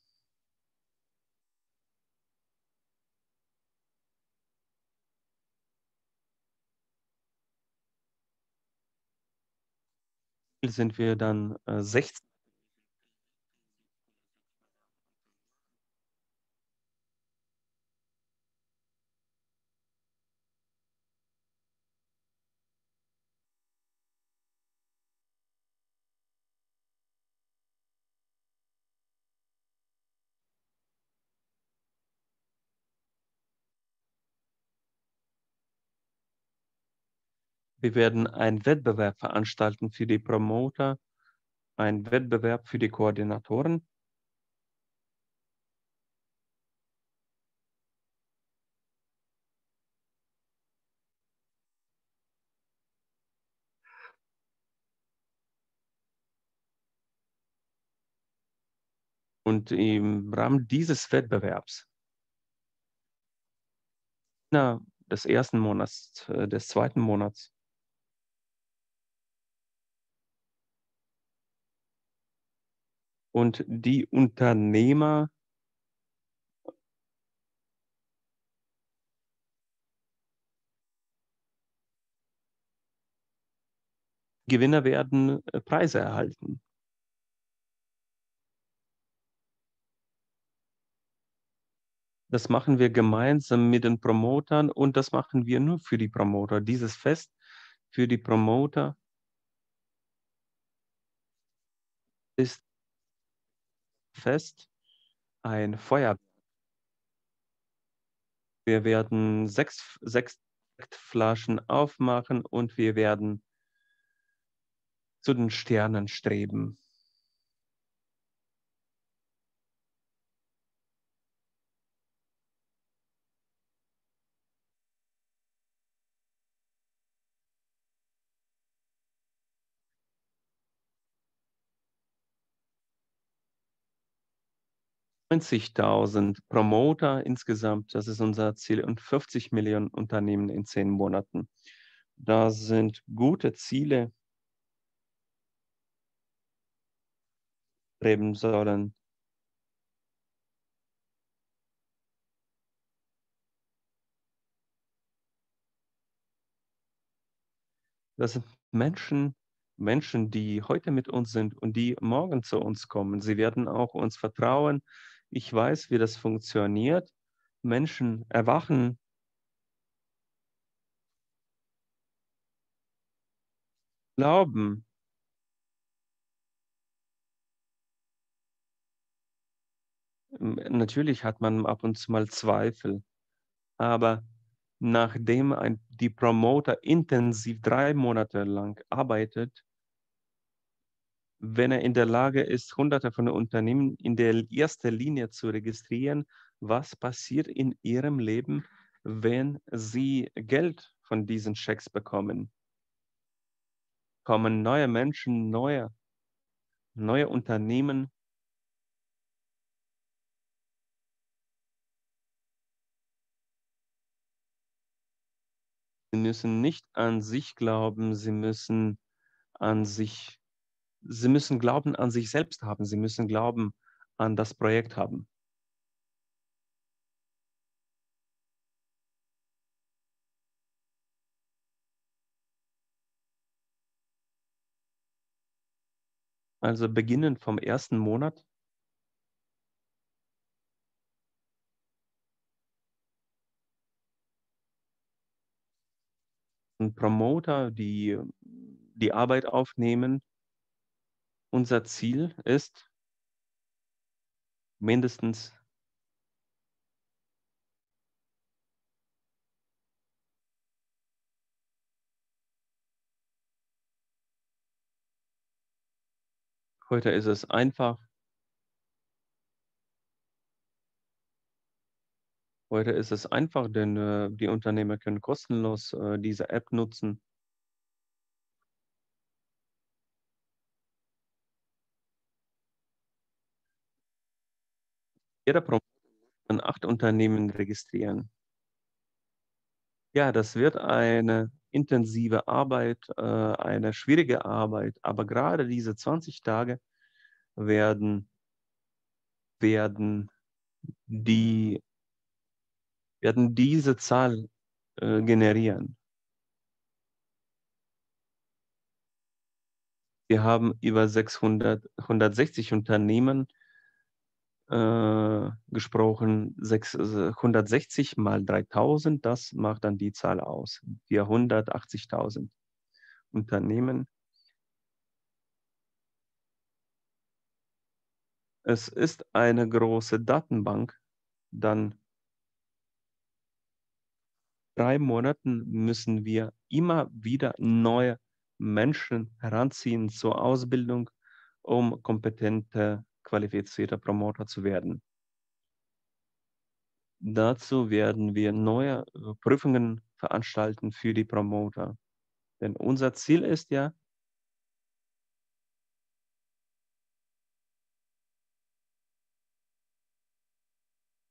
Sind wir dann 16. Wir werden einen Wettbewerb veranstalten für die Promoter, einen Wettbewerb für die Koordinatoren. Und im Rahmen dieses Wettbewerbs, na, des ersten Monats, des zweiten Monats, und die Unternehmer, Gewinner werden Preise erhalten. Das machen wir gemeinsam mit den Promotern und das machen wir nur für die Promoter. Dieses Fest für die Promoter ist Fest ein Feuer. Wir werden sechs Sektflaschen aufmachen und wir werden zu den Sternen streben. $90.000 Promoter insgesamt, das ist unser Ziel, und 50 Millionen Unternehmen in 10 Monaten. Da sind gute Ziele, streben sollen. Das sind Menschen, die heute mit uns sind und die morgen zu uns kommen. Sie werden auch uns vertrauen. Ich weiß, wie das funktioniert. Menschen erwachen, glauben. Natürlich hat man ab und zu mal Zweifel, aber nachdem die Promoter intensiv 3 Monate lang arbeitet, wenn er in der Lage ist, Hunderte von Unternehmen in der ersten Linie zu registrieren, was passiert in ihrem Leben, wenn sie Geld von diesen Schecks bekommen? Kommen neue Menschen, neue Unternehmen. Sie müssen nicht an sich glauben, an sich sie müssen Glauben an sich selbst haben. Sie müssen Glauben an das Projekt haben. Also beginnend vom ersten Monat, 'n Promoter, die Arbeit aufnehmen. Unser Ziel ist mindestens heute ist es einfach heute ist es einfach, denn, die Unternehmer können kostenlos, diese App nutzen. Jeder Promoter kann 8 Unternehmen registrieren. Ja, das wird eine intensive Arbeit, eine schwierige Arbeit, aber gerade diese 20 Tage werden werden die werden diese Zahl, generieren. Wir haben über 160 Unternehmen, gesprochen. 160 mal 3.000, das macht dann die Zahl aus. 480.000 Unternehmen. Es ist eine große Datenbank. Dann 3 Monaten müssen wir immer wieder neue Menschen heranziehen zur Ausbildung, um kompetente, qualifizierte Promoter zu werden. Dazu werden wir neue Prüfungen veranstalten für die Promoter. Denn unser Ziel ist ja,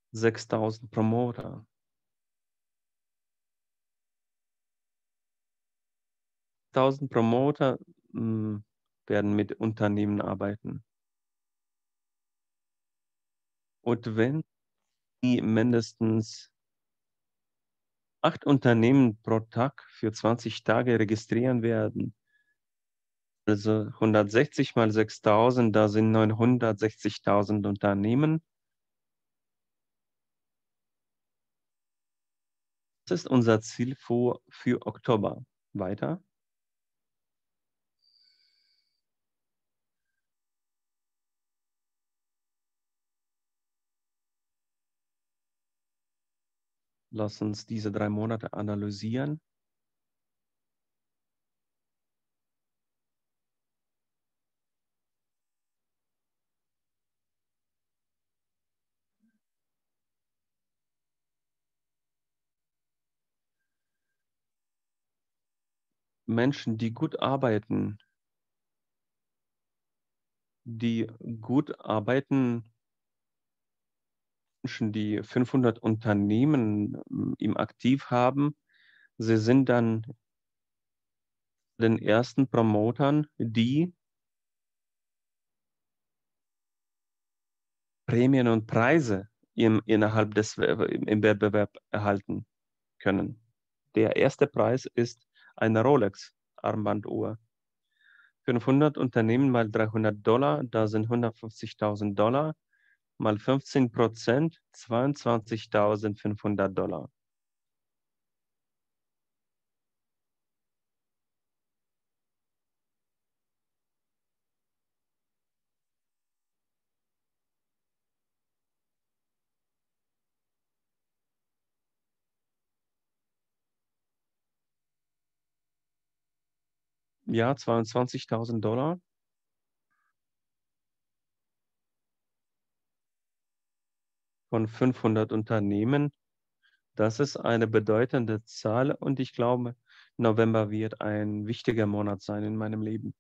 6.000 Promoter. 1.000 Promoter werden mit Unternehmen arbeiten. Und wenn die mindestens 8 Unternehmen pro Tag für 20 Tage registrieren werden, also 160 mal 6.000, da sind 960.000 Unternehmen. Das ist unser Ziel für Oktober. Weiter. Lass uns diese 3 Monate analysieren. Menschen, die gut arbeiten, die gut arbeiten, Menschen, die 500 Unternehmen im Aktiv haben, sie sind dann den ersten Promotern, die Prämien und Preise innerhalb im Wettbewerb erhalten können. Der erste Preis ist eine Rolex-Armbanduhr. 500 Unternehmen mal $300, da sind 150.000 Dollar, mal 15%, $22.500. Ja, $22.000 von 500 Unternehmen. Das ist eine bedeutende Zahl und ich glaube, November wird ein wichtiger Monat sein in meinem Leben.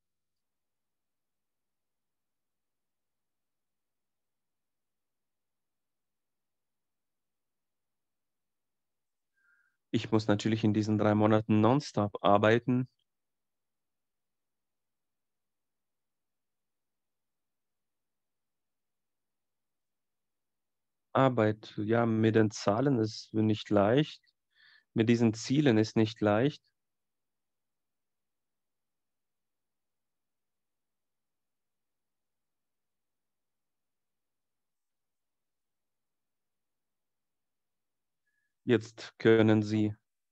Ich muss natürlich in diesen 3 Monaten nonstop arbeiten. Arbeit, ja, mit den Zahlen ist nicht leicht. Mit diesen Zielen ist nicht leicht. Jetzt können Sie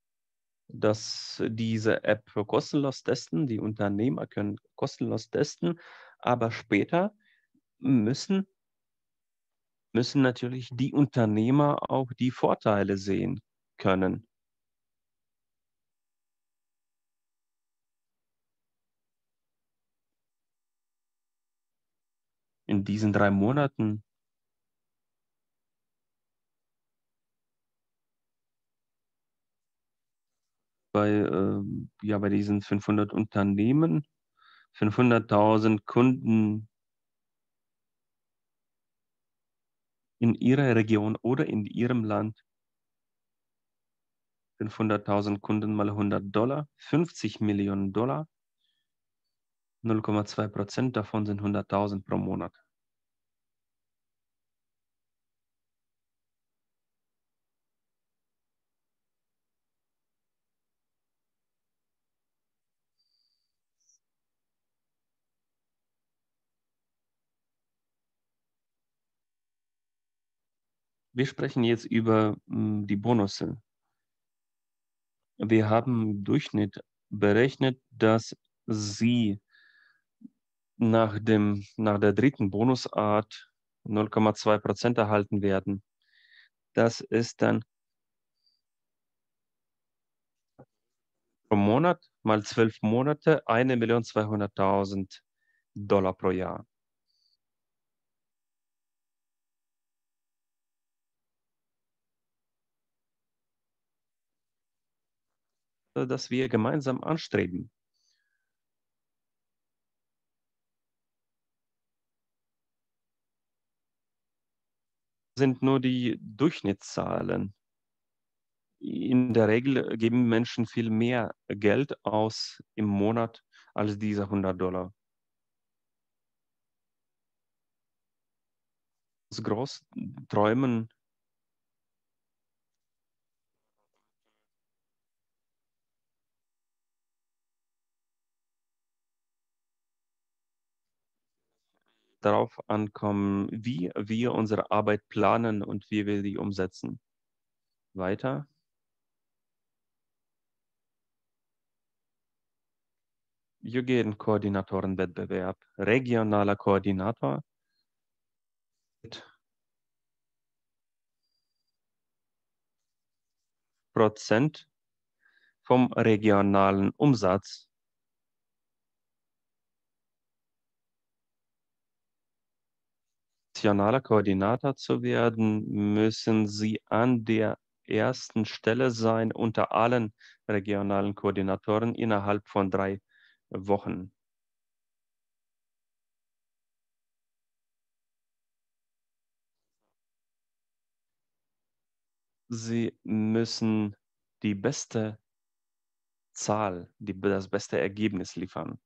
diese App kostenlos testen. Die Unternehmer können kostenlos testen, aber später müssen, müssen natürlich die Unternehmer auch die Vorteile sehen können. In diesen 3 Monaten bei diesen 500 Unternehmen, 500.000 Kunden in Ihrer Region oder in Ihrem Land, 500.000 Kunden mal $100, 50 Millionen Dollar, 0,2% davon sind 100.000 pro Monat. Wir sprechen jetzt über die Bonusse. Wir haben im Durchschnitt berechnet, dass Sie nach der dritten Bonusart 0,2% erhalten werden. Das ist dann pro Monat mal 12 Monate 1.200.000 Dollar pro Jahr. Das wir gemeinsam anstreben. sind nur die Durchschnittszahlen. In der Regel geben Menschen viel mehr Geld aus im Monat als diese $100. Das groß träumen, darauf ankommen, wie wir unsere Arbeit planen und wie wir die umsetzen. Weiter. Hygienkoordinatorenwettbewerb. Regionaler Koordinator mit Prozent vom regionalen Umsatz. Nationaler Koordinator zu werden, müssen Sie an der ersten Stelle sein unter allen regionalen Koordinatoren innerhalb von 3 Wochen. Sie müssen die beste Zahl, das beste Ergebnis liefern.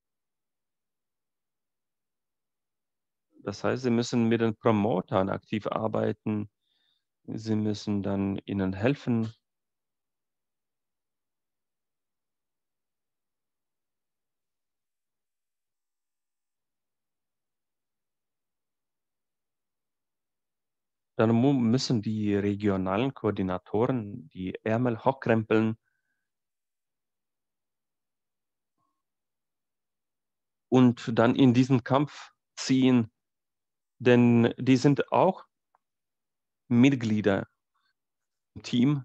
Das heißt, Sie müssen mit den Promotern aktiv arbeiten. Sie müssen dann ihnen helfen. Dann müssen die regionalen Koordinatoren die Ärmel hochkrempeln und dann in diesen Kampf ziehen, denn die sind auch Mitglieder im Team.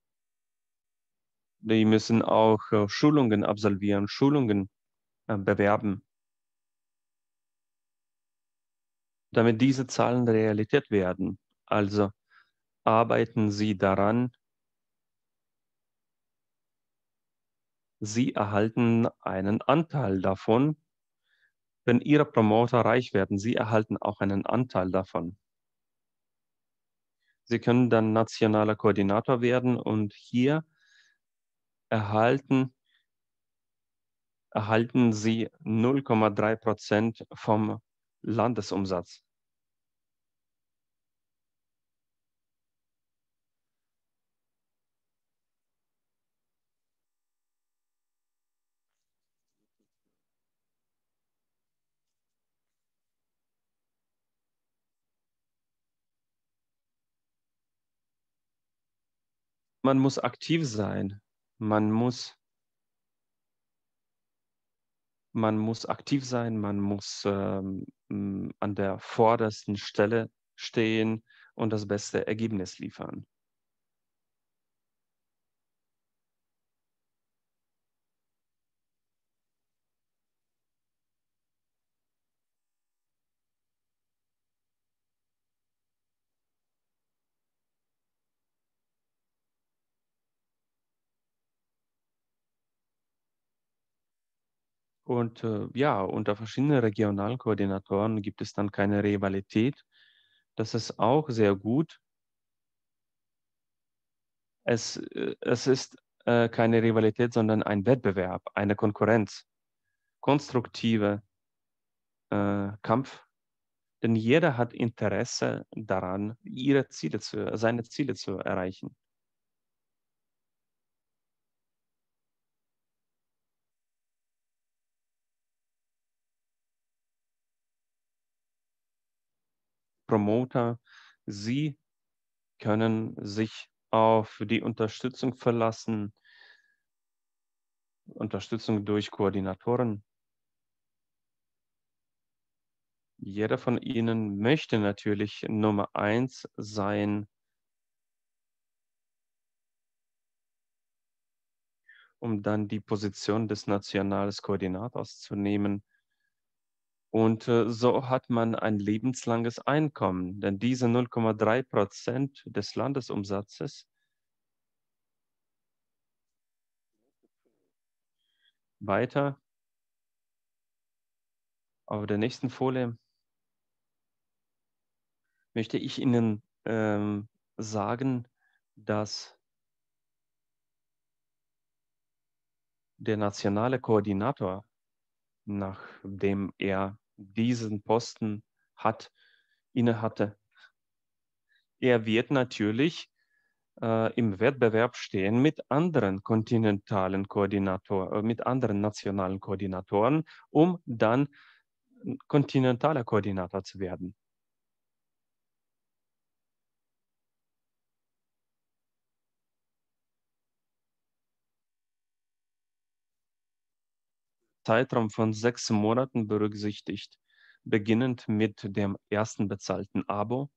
Die müssen auch Schulungen absolvieren, Schulungen bewerben, damit diese Zahlen Realität werden. Also arbeiten Sie daran. Sie erhalten einen Anteil davon. Wenn Ihre Promoter reich werden, Sie erhalten auch einen Anteil davon. Sie können dann nationaler Koordinator werden und hier erhalten, erhalten Sie 0,3% vom Landesumsatz. Man muss aktiv sein. Man muss, man muss aktiv sein. Man muss an der vordersten Stelle stehen und das beste Ergebnis liefern. Und ja, unter verschiedenen regionalen Koordinatoren gibt es dann keine Rivalität. Das ist auch sehr gut. Es ist keine Rivalität, sondern ein Wettbewerb, eine Konkurrenz, konstruktive Kampf. Denn jeder hat Interesse daran, seine Ziele zu erreichen. Promoter, sie können sich auf die Unterstützung verlassen, Unterstützung durch Koordinatoren. Jeder von ihnen möchte natürlich Nummer 1 sein, um dann die Position des nationalen Koordinators zu nehmen. Und so hat man ein lebenslanges Einkommen, denn diese 0,3% des Landesumsatzes weiter auf der nächsten Folie möchte ich Ihnen sagen, dass der nationale Koordinator, nachdem er diesen Posten innehatte, er wird natürlich im Wettbewerb stehen mit anderen mit anderen nationalen Koordinatoren, um dann kontinentaler Koordinator zu werden. Zeitraum von 6 Monaten berücksichtigt, beginnend mit dem ersten bezahlten Abo.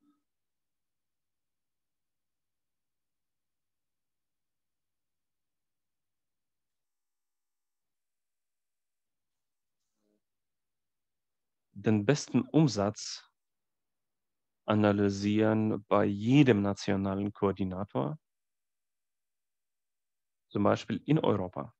Den besten Umsatz analysieren bei jedem nationalen Koordinator, zum Beispiel in Europa.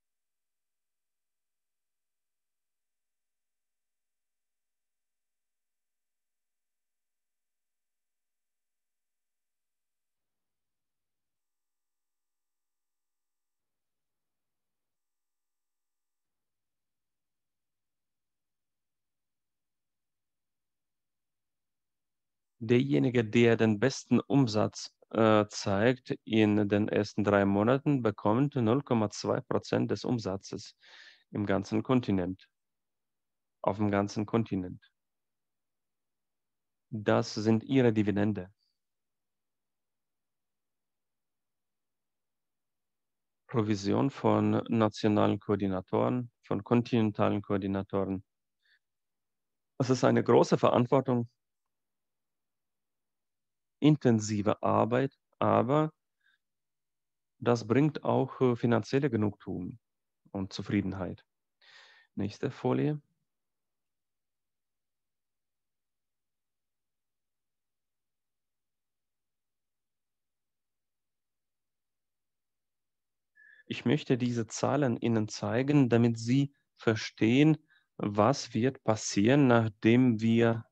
Derjenige, der den besten Umsatz zeigt in den ersten 3 Monaten, bekommt 0,2% des Umsatzes im ganzen Kontinent, auf dem ganzen Kontinent. Das sind ihre Dividende. Provision von nationalen Koordinatoren, von kontinentalen Koordinatoren. Es ist eine große Verantwortung, intensive Arbeit, aber das bringt auch finanzielle Genugtuung und Zufriedenheit. Nächste Folie. Ich möchte diese Zahlen Ihnen zeigen, damit Sie verstehen, was wird passieren, nachdem wir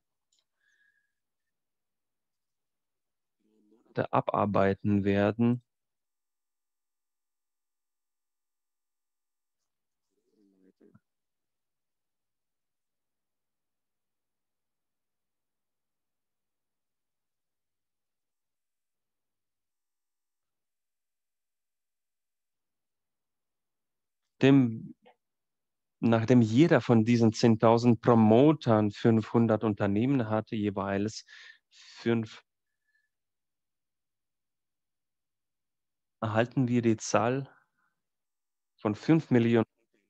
da abarbeiten werden. Nachdem jeder von diesen 10.000 Promotern 500 Unternehmen hatte, jeweils 5, erhalten wir die Zahl von 5 Millionen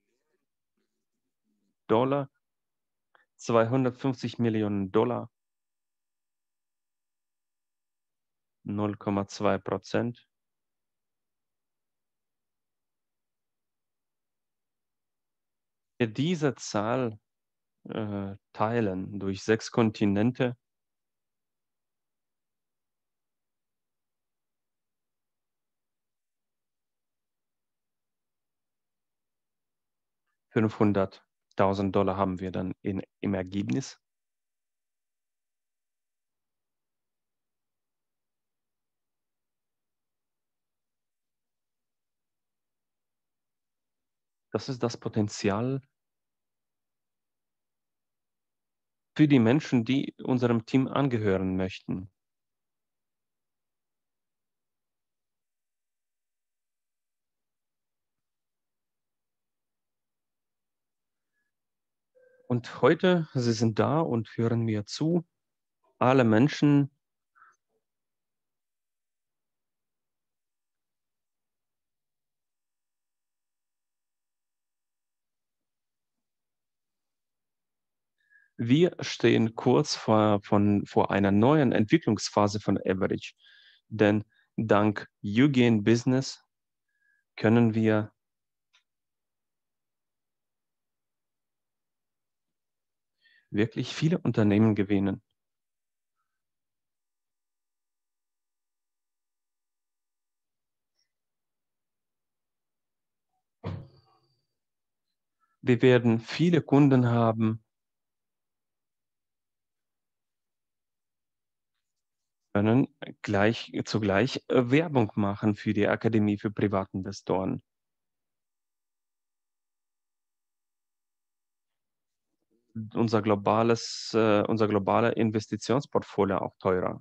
Dollar, 250 Millionen Dollar, 0,2%. Wir diese Zahl teilen durch 6 Kontinente, $500.000 haben wir dann im Ergebnis. Das ist das Potenzial für die Menschen, die unserem Team angehören möchten. Und heute, Sie sind da und hören mir zu. Alle Menschen, wir stehen kurz vor einer neuen Entwicklungsphase von Average. Denn dank YouGain Business können wir wirklich viele Unternehmen gewinnen. Wir werden viele Kunden haben, können zugleich Werbung machen für die Akademie für Privatinvestoren. Unser globaler Investitionsportfolio auch teurer.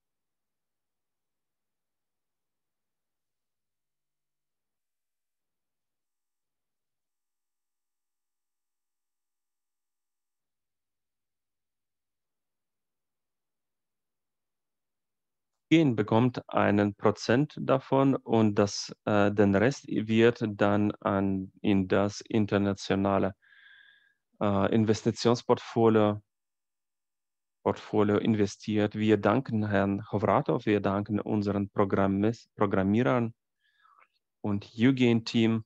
Gehen bekommt einen Prozent davon und den Rest wird dann in das internationale Investitionsportfolio investiert. Wir danken Herrn Hovratov, wir danken unseren Programmierern und Eugen-Team.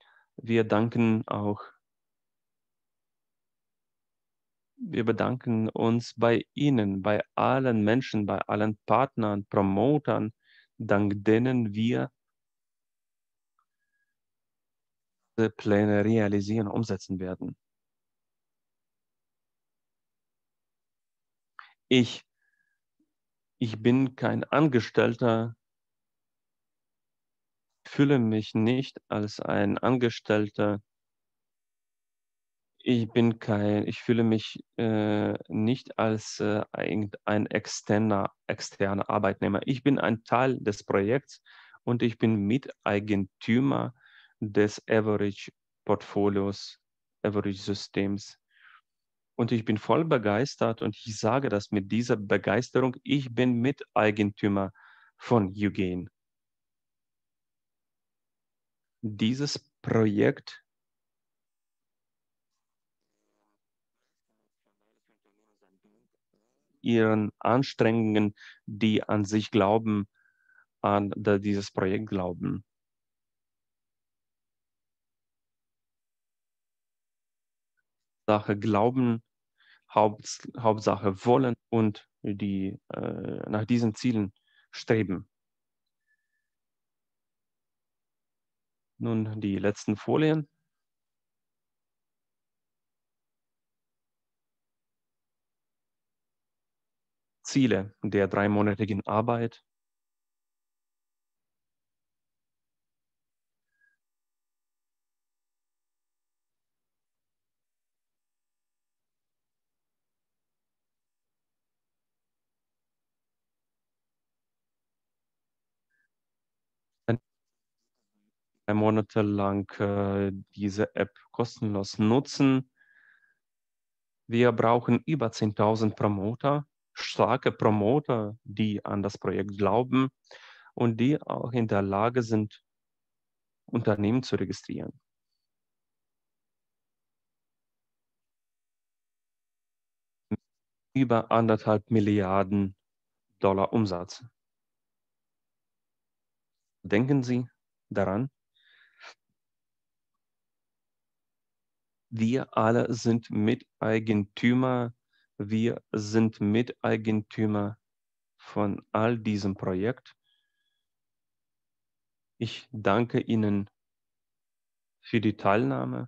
Wir bedanken uns bei Ihnen, bei allen Menschen, bei allen Partnern, Promotern, dank denen wir diese Pläne realisieren, umsetzen werden. Ich bin kein Angestellter, fühle mich nicht als ein Angestellter. Ich fühle mich nicht als ein externer Arbeitnehmer. Ich bin ein Teil des Projekts und ich bin Miteigentümer des Average Portfolios, Average Systems. Und ich bin voll begeistert und ich sage das mit dieser Begeisterung. Ich bin Miteigentümer von Eugen. Dieses Projekt ihren Anstrengungen, die an sich glauben, dieses Projekt glauben. Sache glauben, Hauptsache wollen und nach diesen Zielen streben. Nun die letzten Folien. Ziele der 3-monatigen Arbeit. Ein 3 Monate lang diese App kostenlos nutzen. Wir brauchen über 10.000 Promoter, starke Promoter, die an das Projekt glauben und die auch in der Lage sind, Unternehmen zu registrieren. Über 1,5 Milliarden Dollar Umsatz. Denken Sie daran, wir alle sind Miteigentümer. Wir sind Miteigentümer von all diesem Projekt. Ich danke Ihnen für die Teilnahme.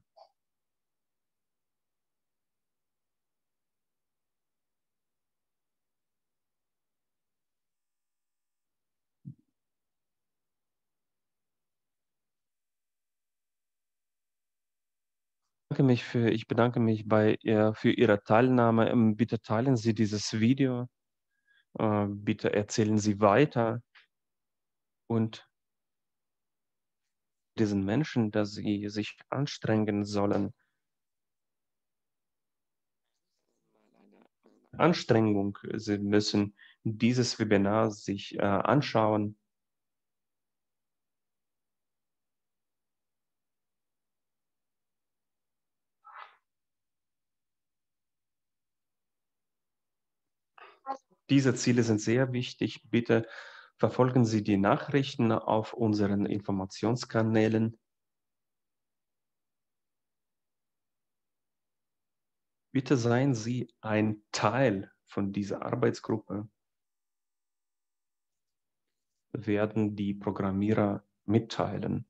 Ich bedanke mich für Ihre Teilnahme. Bitte teilen Sie dieses Video. Bitte erzählen Sie weiter und diesen Menschen, dass sie sich anstrengen sollen. Anstrengung, sie müssen dieses Webinar sich anschauen. Diese Ziele sind sehr wichtig. Bitte verfolgen Sie die Nachrichten auf unseren Informationskanälen. Bitte seien Sie ein Teil von dieser Arbeitsgruppe. Werden die Programmierer mitteilen.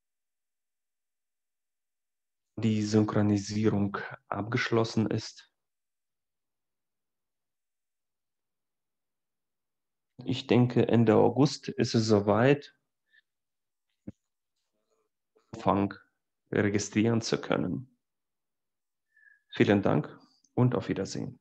Die Synchronisierung abgeschlossen ist. Ich denke, Ende August ist es soweit, Anfang registrieren zu können. Vielen Dank und auf Wiedersehen.